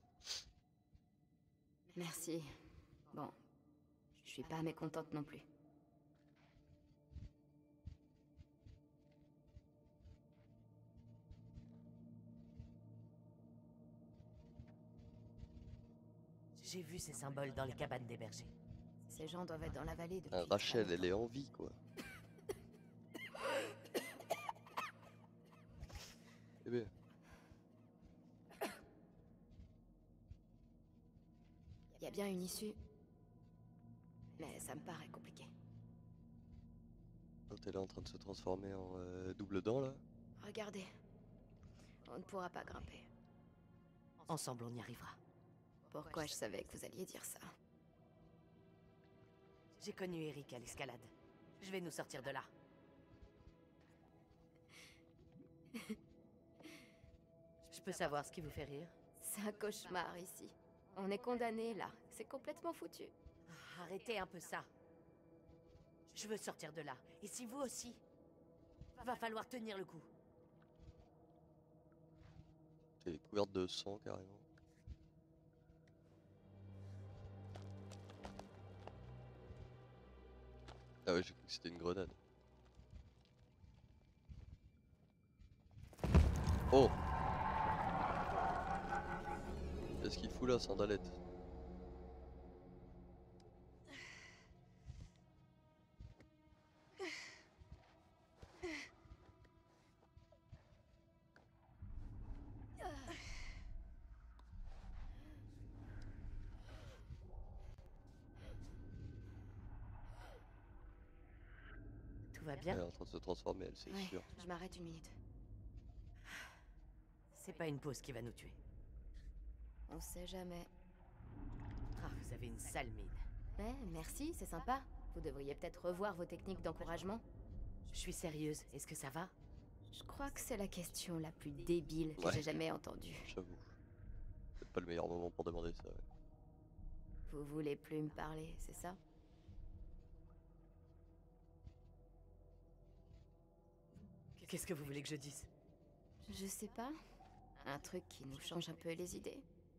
Merci. Bon, je suis pas mécontente non plus. J'ai vu ces symboles dans les cabanes des bergers. Ces gens doivent être dans la vallée depuis... Rachel, très elle est en vie, quoi. Eh bien, Il y a bien une issue. Mais ça me paraît compliqué. quand elle est en train de se transformer en double dent, là. Regardez. On ne pourra pas grimper. Ensemble, on y arrivera. Pourquoi je savais que vous alliez dire ça? J'ai connu Eric à l'escalade. Je vais nous sortir de là. Je peux savoir ce qui vous fait rire? C'est un cauchemar ici. On est condamnés là. C'est complètement foutu. Arrêtez un peu ça. Je veux sortir de là. Et si vous aussi? Va falloir tenir le coup. T'es couverte de sang, carrément. Ah ouais, j'ai cru que c'était une grenade. Oh! Qu'est-ce qu'il fout là, Sandalette? Tout va Elle bien? est en train de se transformer, elle, c'est Ouais, sûr. je m'arrête une minute. C'est pas une pause qui va nous tuer. On sait jamais. Ah, vous avez une sale mine. Ouais, merci, c'est sympa. Vous devriez peut-être revoir vos techniques d'encouragement. Je suis sérieuse. Est-ce que ça va? Je crois que c'est la question la plus débile que Ouais. j'ai jamais entendue. J'avoue. C'est pas le meilleur moment pour demander ça, ouais. Vous voulez plus me parler, c'est ça? Qu'est-ce que vous voulez que je dise? Je sais pas. Un truc qui nous change un peu les idées.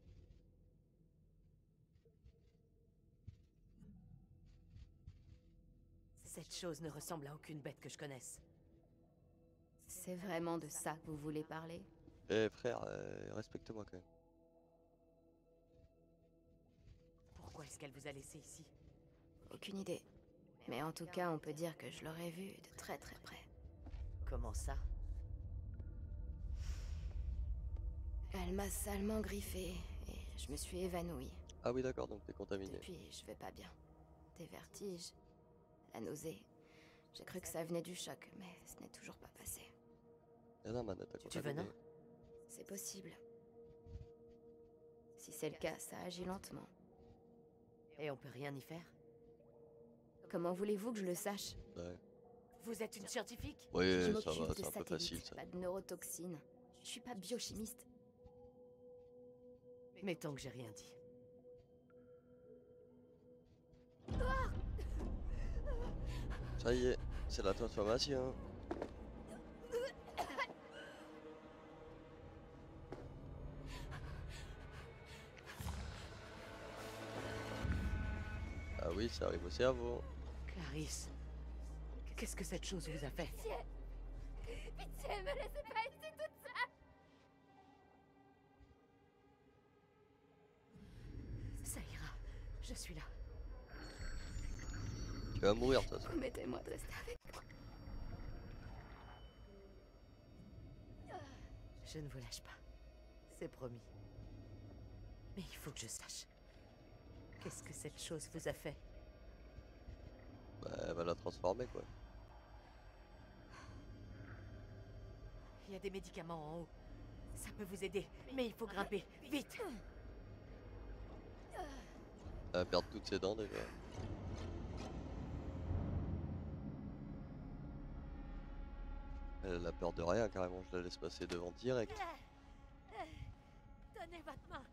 Cette chose ne ressemble à aucune bête que je connaisse. C'est vraiment de ça que vous voulez parler? Eh frère, respecte-moi quand même. Pourquoi est-ce qu'elle vous a laissé ici? Aucune idée. Mais en tout cas, on peut dire que je l'aurais vue de très très près. Comment ça? Elle m'a salement griffée et je me suis évanouie. Ah oui d'accord, donc t'es contaminé. Depuis, je vais pas bien. Des vertiges, la nausée. J'ai cru que ça venait du choc, mais ce n'est toujours pas passé. Eh non, man, t'as Du contaminé. venin? C'est possible. Si c'est le cas, ça agit lentement. Et on peut rien y faire? Comment voulez-vous que je le sache? Ouais. Vous êtes une scientifique? Oui, Je ça m'occupe va, de c'est un peu facile satellites, ça. pas de neurotoxines. Je suis pas biochimiste. Mettons que j'ai rien dit. Ça y est, c'est la transformation. Ah oui, ça arrive au cerveau. Clarisse, qu'est-ce que cette chose vous a fait? Pitié! Pitié, me laissez pas ici toute seule! Ça ira, je suis là. Tu vas mourir, de toute façon. Promettez-moi de rester avec moi. Je ne vous lâche pas. C'est promis. Mais il faut que je sache. Qu'est-ce que cette chose vous a fait? Bah, elle va la transformer, quoi. Il y a des médicaments en haut. Ça peut vous aider, mais il faut grimper. Vite! Elle va perdre toutes ses dents, déjà. Elle a peur de rien, carrément. Je la laisse passer devant direct. Donnez votre main.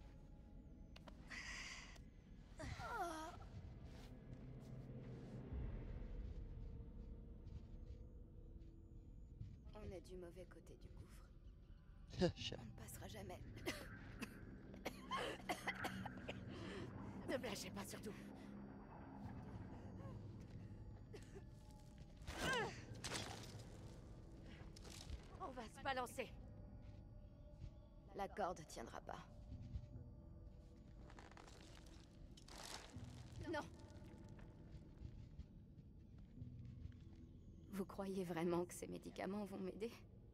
On est du mauvais côté du gouffre. Chien. On ne passera jamais. Ne me lâchez pas, surtout. On va se balancer. La corde tiendra pas. Non. Vous croyez vraiment que ces médicaments vont m'aider?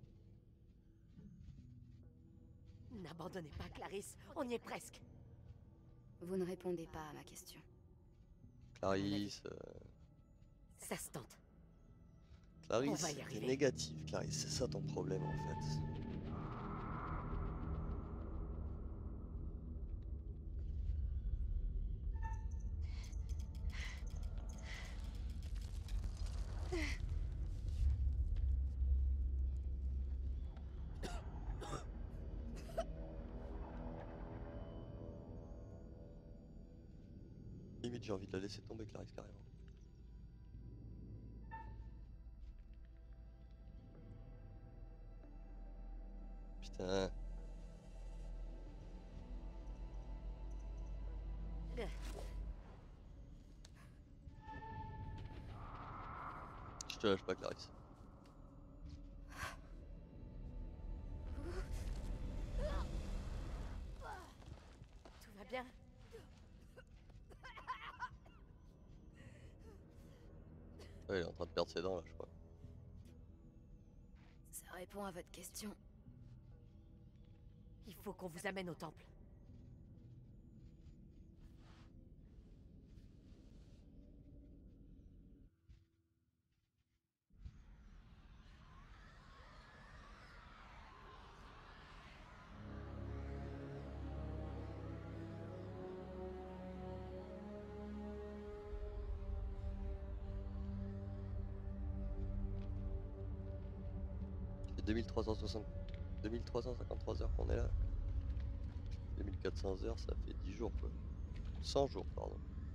N'abandonnez pas, Clarisse. On y est presque. Vous ne répondez pas à ma question. Clarisse. Ça se tente. Clarisse, On va y t'es arriver. négative, Clarisse. C'est ça ton problème, en fait. Limite, j'ai envie de la laisser tomber, Clarisse, carrément. Putain. Je te lâche pas, Clarisse. Tout va bien? Ouais, il est en train de perdre ses dents, là, je crois. Ça répond à votre question. Il faut qu'on vous amène au temple. C'est 2353 heures qu'on est là. 2400 heures, ça fait 10 jours, quoi. 100 jours, pardon.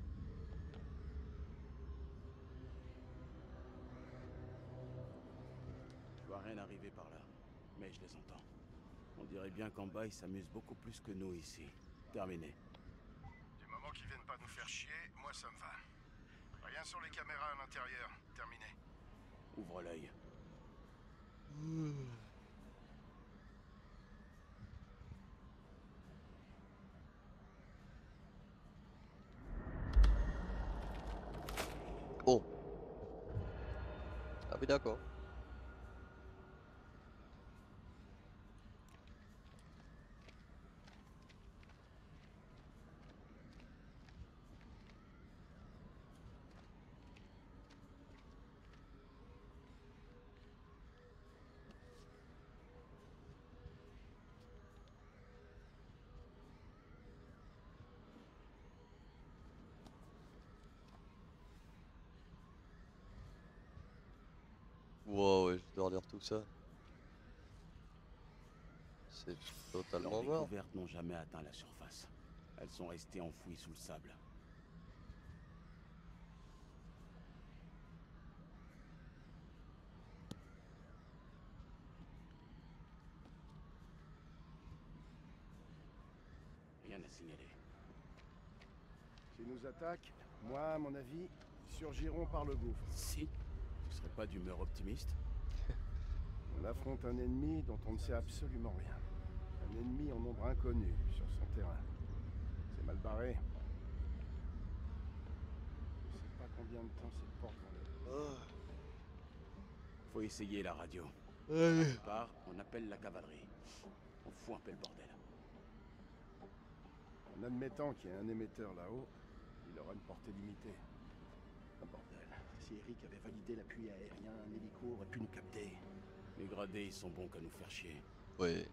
Je vois rien arriver par là, mais je les entends. On dirait bien qu'en bas, ils s'amusent beaucoup plus que nous ici. Terminé. Du moment qu'ils viennent pas nous faire chier, moi ça me va. Rien sur les caméras à l'intérieur. Terminé. Ouvre l'œil. Oh. Ah oui, d'accord. Wow, ouais, je dois relire tout ça. C'est totalement Leurs mort. découvertes n'ont jamais atteint la surface. Elles sont restées enfouies sous le sable. l'a signalé. S'ils nous attaquent, moi, à mon avis, ils surgiront par le gouffre. Si? Tu serais pas d'humeur optimiste? On affronte un ennemi dont on ne sait absolument rien. Un ennemi en nombre inconnu sur son terrain. C'est mal barré. Je sais pas combien de temps cette porte va aller. Faut essayer la radio. Allez. Plus tard, on appelle la cavalerie. On fout un peu le bordel. En admettant qu'il y ait un émetteur là-haut, il aura une portée limitée. Un bordel. Si Eric avait validé l'appui aérien, un hélico aurait pu nous capter. Les gradés, ils sont bons qu'à nous faire chier. Ouais.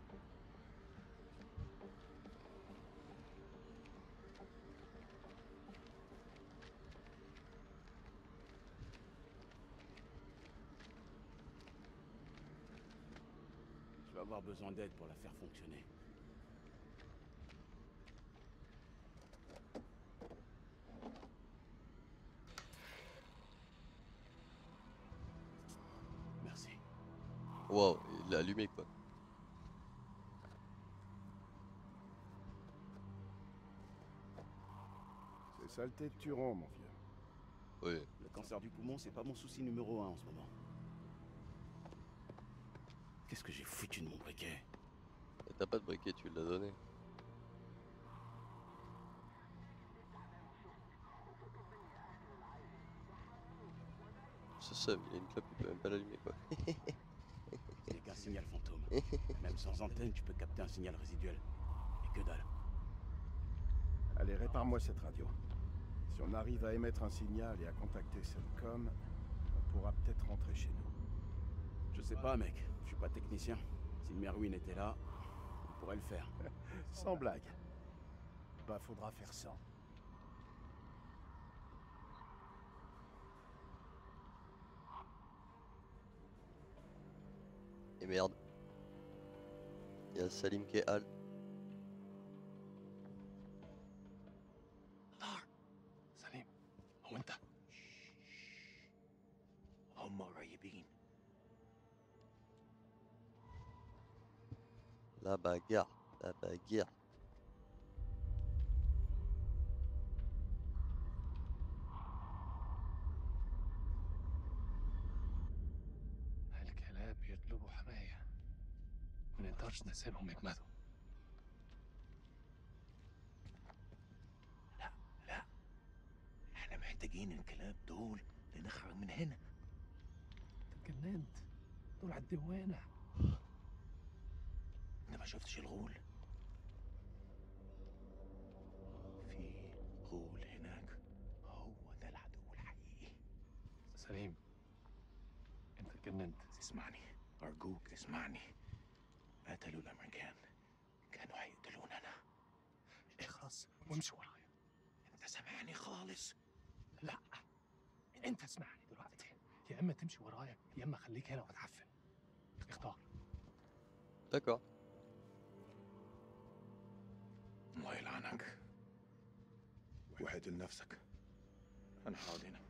Je vais avoir besoin d'aide pour la faire fonctionner. Merci. Wow, il l'a allumé quoi. C'est saleté de Turon, mon vieux. Oui. Le cancer du poumon, c'est pas mon souci numéro 1 en ce moment. Qu'est-ce que j'ai foutu de mon briquet? T'as pas de briquet, tu l'as donné. C'est ça, il a une clope, il peut même pas l'allumer quoi. C'est qu'un signal fantôme. Même sans antenne, tu peux capter un signal résiduel. Et que dalle. Allez, répare-moi cette radio. Si on arrive à émettre un signal et à contacter cette com, on pourra peut-être rentrer chez nous. Je sais pas, mec. Je suis pas technicien. Si Merwin était là, on pourrait le faire. Sans blague. Bah, faudra faire sans. Et merde. Il y a Salim qui est hal. سليم هو انت هم قريبين. La bagarre, la bagarre. الكلاب يطلبوا حماية. ما نقدرش نسيبهم يجمدوا. لا لا، احنا محتاجين الكلاب دول لنخرج من هنا. اتجننت، دول على الدوانة. انت ما شفتش الغول؟ في غول هناك، هو ده العدو الحقيقي. سليم، انت اتجننت. اسمعني ارجوك اسمعني. قتلوا الامريكان، كانوا هيقتلوننا. اخلص وامشي ورايا. انت سامعني خالص؟ لا، انت اسمعني دلوقتي. يا اما تمشي ورايا يا اما خليك هنا وتعفن. اختار. D'accord. الله يلعنك. وحد لنفسك. انا هقعد هنا.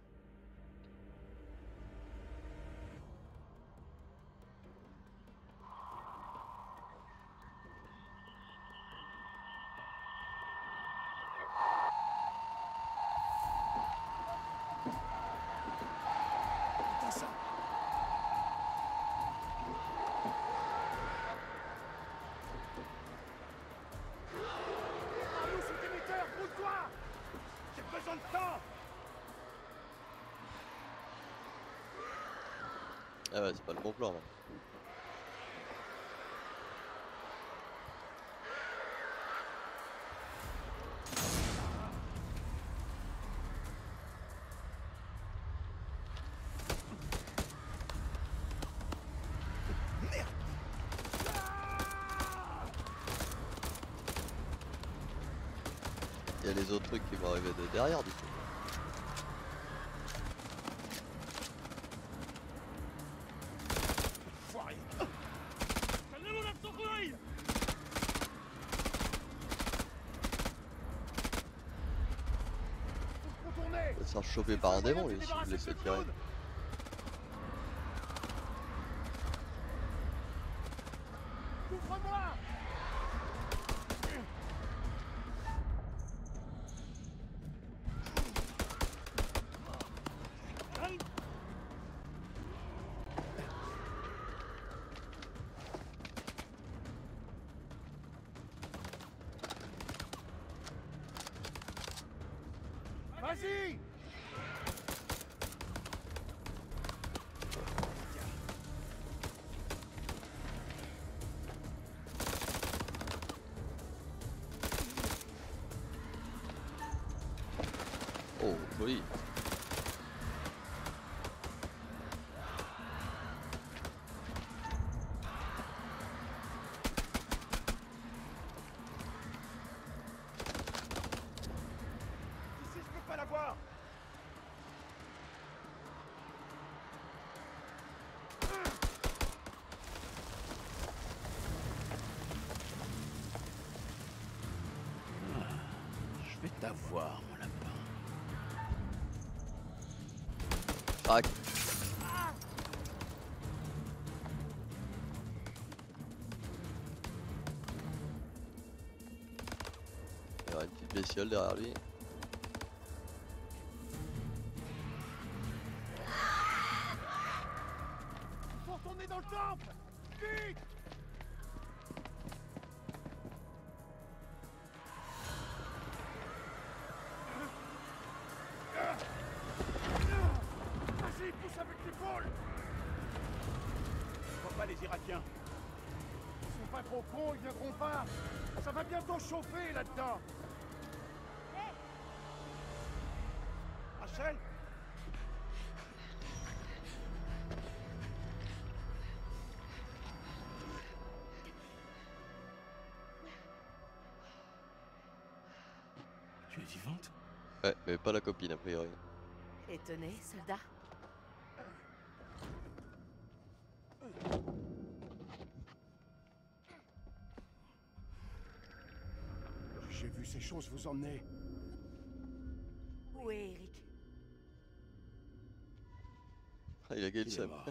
Ah ouais, c'est pas le bon plan là. Il y a les autres trucs qui vont arriver de derrière du coup. Il va se faire choper par un démon lui si vous le laissez tirer. Joli. Ici, je peux pas la voir. Je vais t'avoir, mon lapin. Crac. Il y aura une petite bestiole derrière lui. Faut retourner dans le temple. Vite. Vas-y, pousse avec l'épaule. Je vois pas les Irakiens. Ils sont pas trop cons, ils viendront pas. Ça va bientôt chauffer là-dedans. Rachel. Tu es vivante? Ouais, mais pas la copine a priori. Étonné, soldat? J'ai vu ces choses vous emmener. Où est Eric? Ah, il a gagné le Il est seum. mort.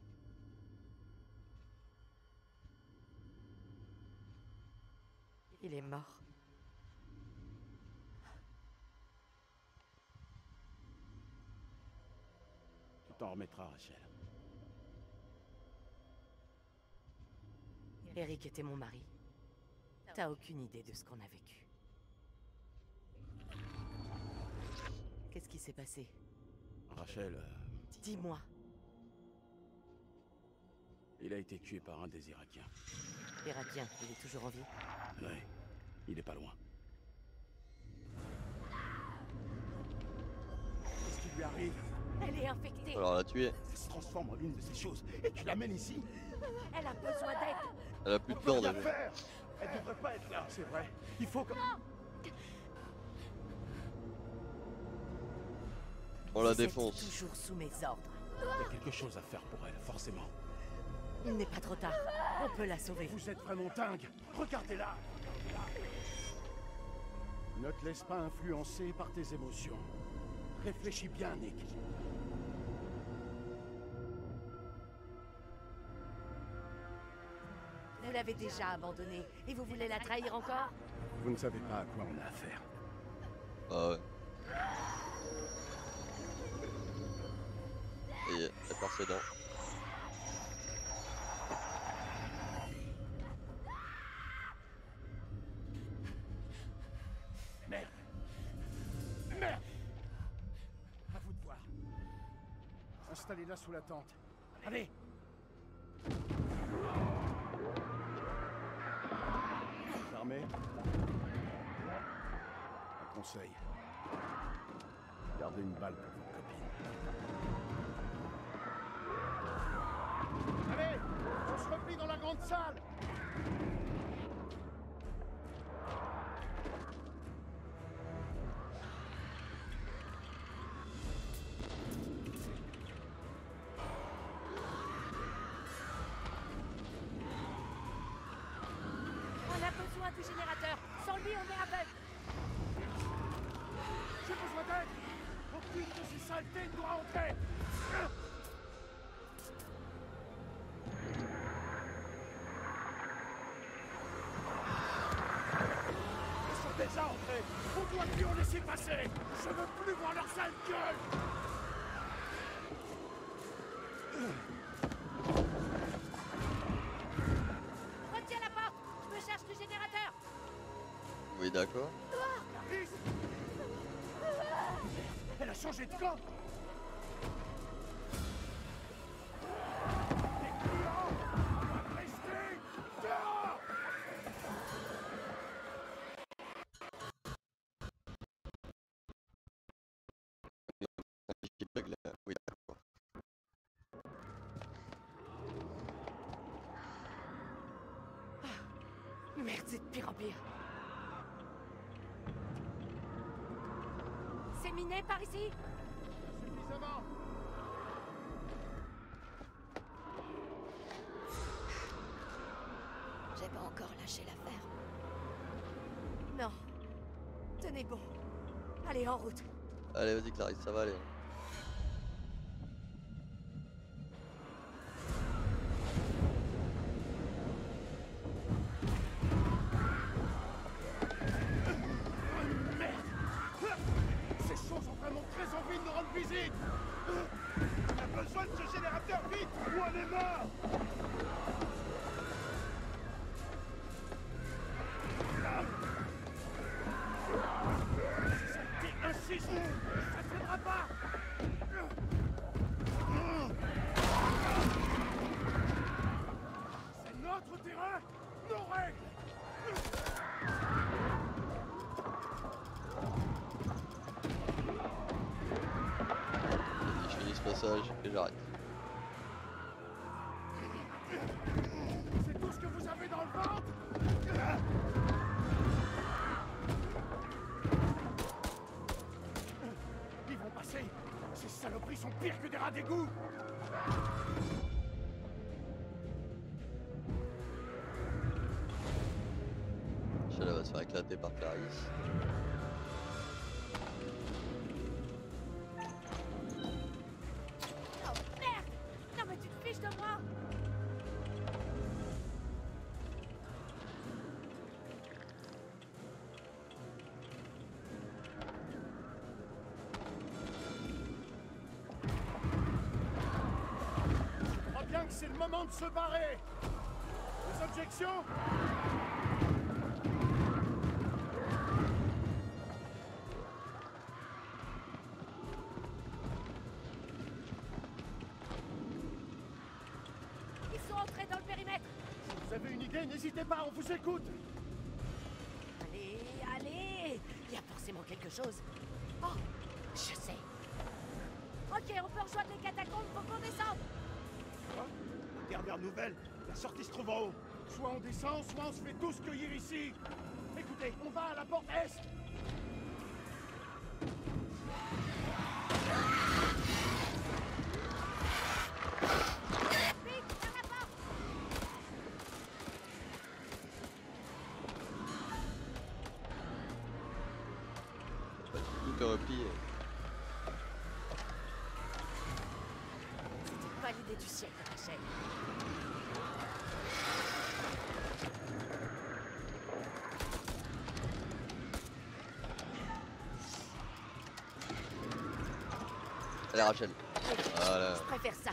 Il est mort. Tu t'en remettras, Rachel. Eric était mon mari. T'as aucune idée de ce qu'on a vécu. Qu'est-ce qui s'est passé? Rachel, Dis-moi. il a été tué par un des Irakiens. Irakien, il est toujours en vie? Ouais, il est pas loin. Qu'est-ce qui lui arrive? Elle est infectée. Alors la tuer. Elle se transforme en l'une de ces choses et tu l'amènes ici. Elle a besoin d'aide. Elle a plus On de peut temps rien déjà. faire. Elle devrait pas être là, c'est vrai. Il faut que... On la Vous êtes défonce. toujours sous mes ordres. Il y a quelque chose à faire pour elle, forcément. Il n'est pas trop tard. On peut la sauver. Vous êtes vraiment dingue. Regardez-la. Ne te laisse pas influencer par tes émotions. Réfléchis bien, Nick. Vous l'avez déjà abandonnée et vous voulez la trahir encore? Vous ne savez pas à quoi on a affaire. Ah ouais. Et elle perd ses dents. Merde. Merde. À vous de voir. Installez-la sous la tente. Allez. Armé. Un conseil. Gardez une balle pour votre copine. Allez, on se replie dans la grande salle. On a besoin du générateur. Sans lui, on est aveugle. J'ai besoin d'aide. Aucune de ces saletés ne doit entrer. Ils sont déjà entrés. On doit plus en laisser passer. Je veux plus voir leur sale gueule. Retiens la porte. Je cherche le générateur. Oui, d'accord. Chris. Elle a changé de camp. merde, c'est de pire en pire. C'est miné par ici? Suffisamment. J'ai pas encore lâché l'affaire. Non. Tenez bon. Allez, en route. Allez, vas-y Clarisse, ça va aller. Ces choses ont vraiment très envie de nous rendre visite. On a besoin de ce générateur vite ou on est mort. Insiste, ça ne tiendra pas. C'est notre terrain, nos règles. Vas-y, je finis ce passage et j'arrête. C'est tout ce que vous avez dans le ventre. Ils vont passer. Ces saloperies sont pires que des rats d'égout. Sheila va se faire éclater par Clarisse. Oh merde! Non mais tu te fiches de moi! Je crois bien que c'est le moment de se barrer. Des objections? Ils sont entrés dans le périmètre! Si vous avez une idée, n'hésitez pas, on vous écoute. Allez, allez! Il y a forcément quelque chose. Oh, je sais. Ok, on peut rejoindre les catacombes, faut qu'on descende! Dernière nouvelle, la sortie se trouve en haut. Soit on descend, soit on se fait tous cueillir ici. Écoutez, on va à la porte est. Vite, vers la porte! Tout est replié. C'était pas l'idée du siècle, Rachel. Allez Rachel. Voilà. Je préfère ça.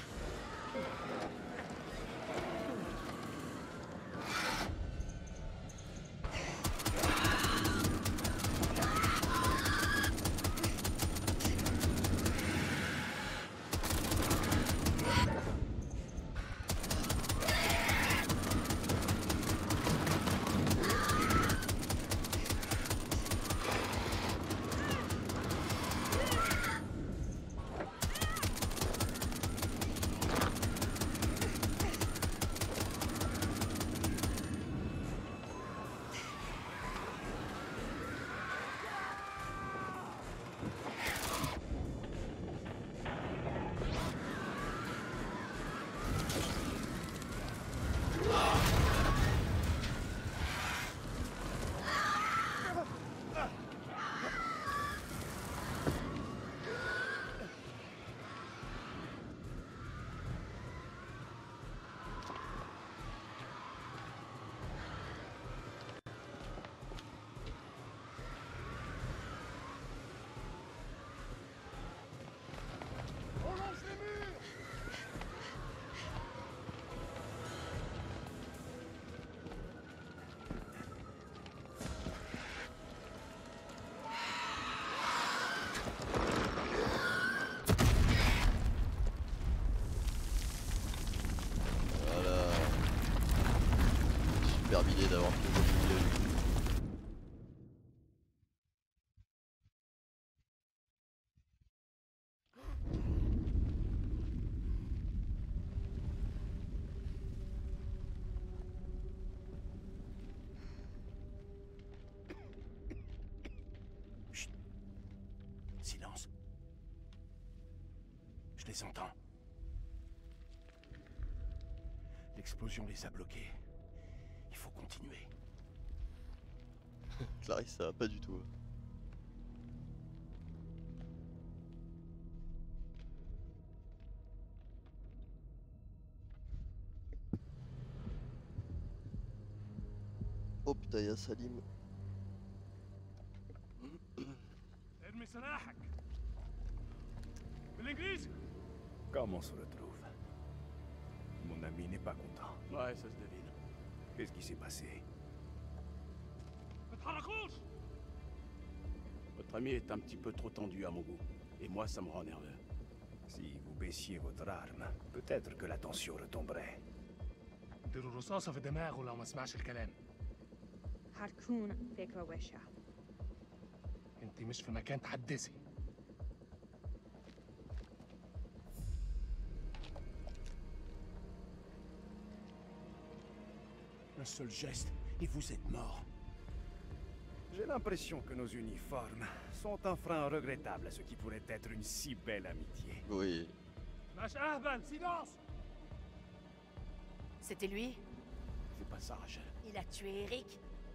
Superbe idée d'avoir fait cette vidéo. Je les entends. L'explosion les a bloqués. Il faut continuer. Clarisse, ça va pas du tout. Oh putain, y'a Salim. Comment on se retrouve? Mon ami n'est pas content. Ouais, ça se devine. Qu'est-ce qui s'est passé? Votre ami est un petit peu trop tendu à mon goût. Et moi, ça me rend nerveux. Si vous baissiez votre arme, peut-être que la tension retomberait. ديروا الرصاصة في دماغه لو ما سمعش الكلام. هتكون فكرة وحشة. انت مش في مكان تحدثي. Un seul geste, et vous êtes mort. J'ai l'impression que nos uniformes sont un frein regrettable à ce qui pourrait être une si belle amitié. Oui. مش أهبل. Silence. C'était lui? Fais pas ça, Rachel. Il a tué Eric?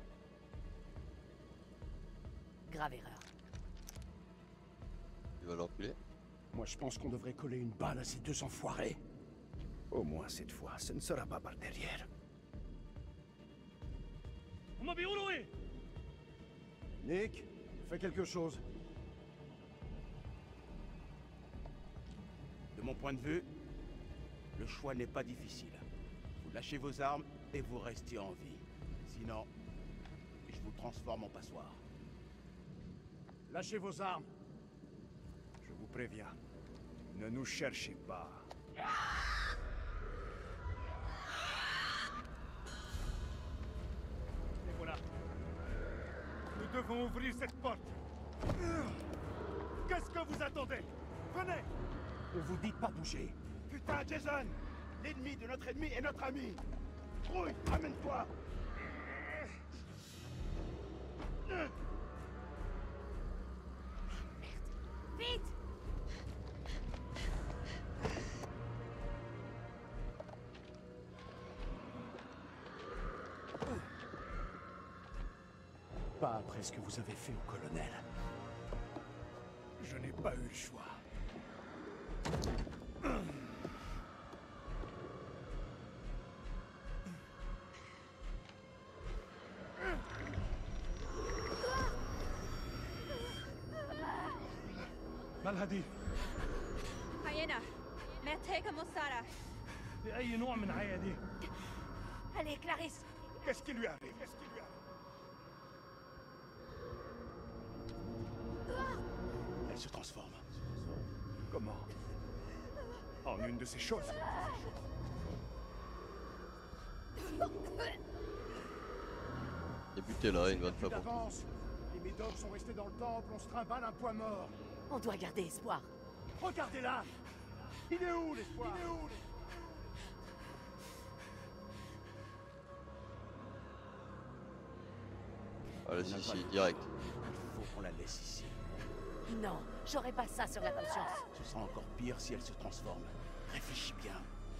Grave erreur. Il va l'enculer. Moi, je pense qu'on devrait coller une balle à ces deux enfoirés. Au moins cette fois, ce ne sera pas par derrière. هما بيقولوا إيه؟ Nick, fais quelque chose. De mon point de vue, le choix n'est pas difficile. Vous lâchez vos armes et vous restez en vie. Sinon, je vous transforme en passoire. Lâchez vos armes. Je vous préviens, ne nous cherchez pas. Et voilà. Nous devons ouvrir cette porte. Qu'est-ce que vous attendez? Venez! On vous dit de pas bouger. Putain, Jason! L'ennemi de notre ennemi est notre ami! Trouille, amène-toi! Vite! Pas après ce que vous avez fait au colonel. Je n'ai pas eu le choix. مالها دي؟ هينا محتاجة مساعدة. بأي نوع من عيا دي؟ Allez, Clarisse! Qu'est-ce qui lui arrive? Elle se transforme. Comment? En une de ces choses? Débutez là, une bonne fois pour toutes. D'avance. Les médocs sont restés dans le temple, on se trimballe un point mort. On doit garder espoir. Regardez-la! Il est où l'espoir? Il est où? Allez, si, direct. Il faut qu'on la laisse ici. Non, j'aurais pas ça sur la conscience. Ce sera encore pire si elle se transforme. Réfléchis bien.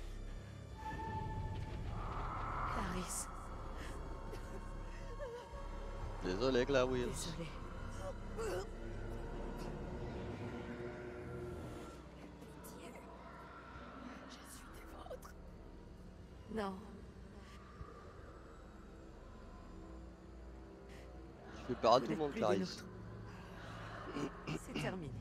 Clarisse, Désolé, Clawheels. désolée. Je suis des vôtres. Non, Je fais peur à vous tout le n'êtes monde, plus des Clarisse. nôtres. C'est terminé.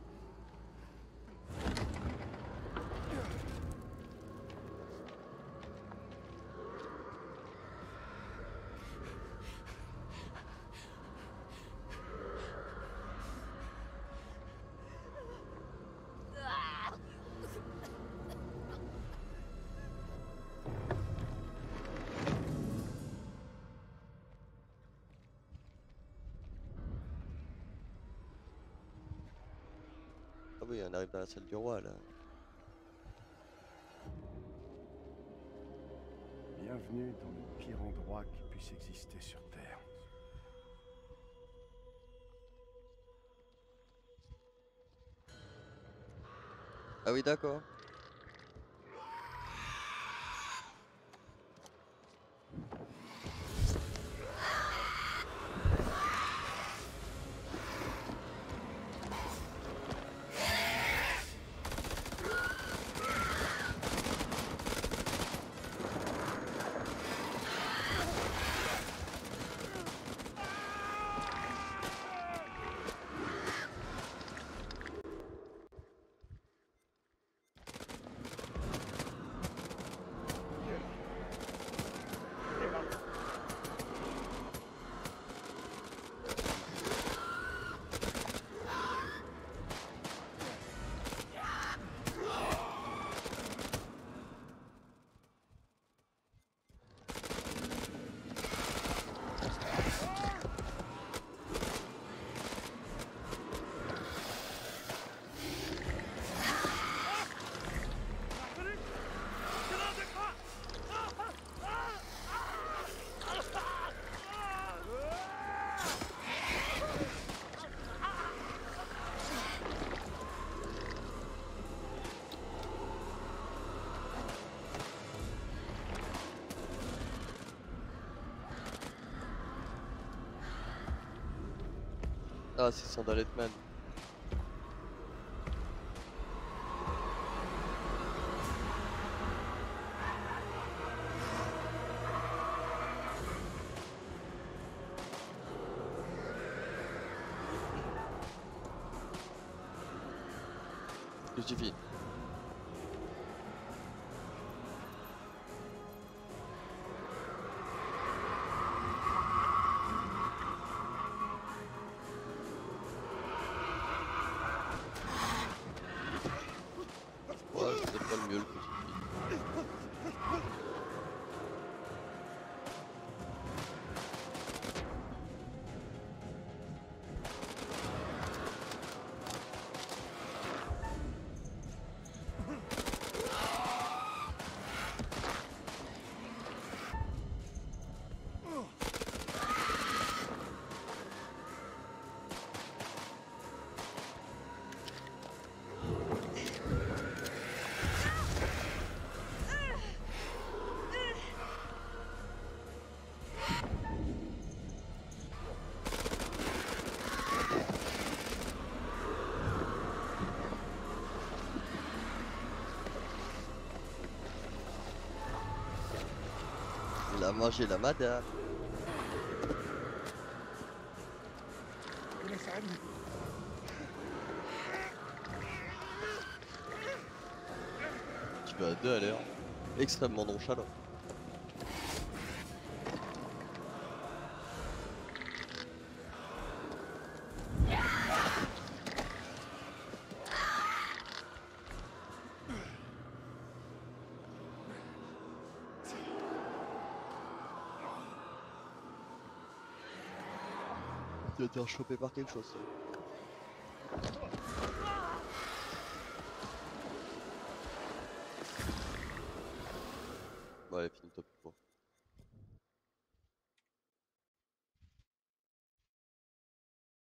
Ah oui, on arrive dans la salle du roi, là. Bienvenue dans le pire endroit qui puisse exister sur Terre. Ah oui, d'accord. Ah, c'est Sandaletman. Justifie. Ouais, c'est peut-être pas le mieux le crucifix. Il a mangé la madame. Tu vas à deux à l'heure. Extrêmement nonchalant. Tu vas te faire choper par quelque chose. Ça.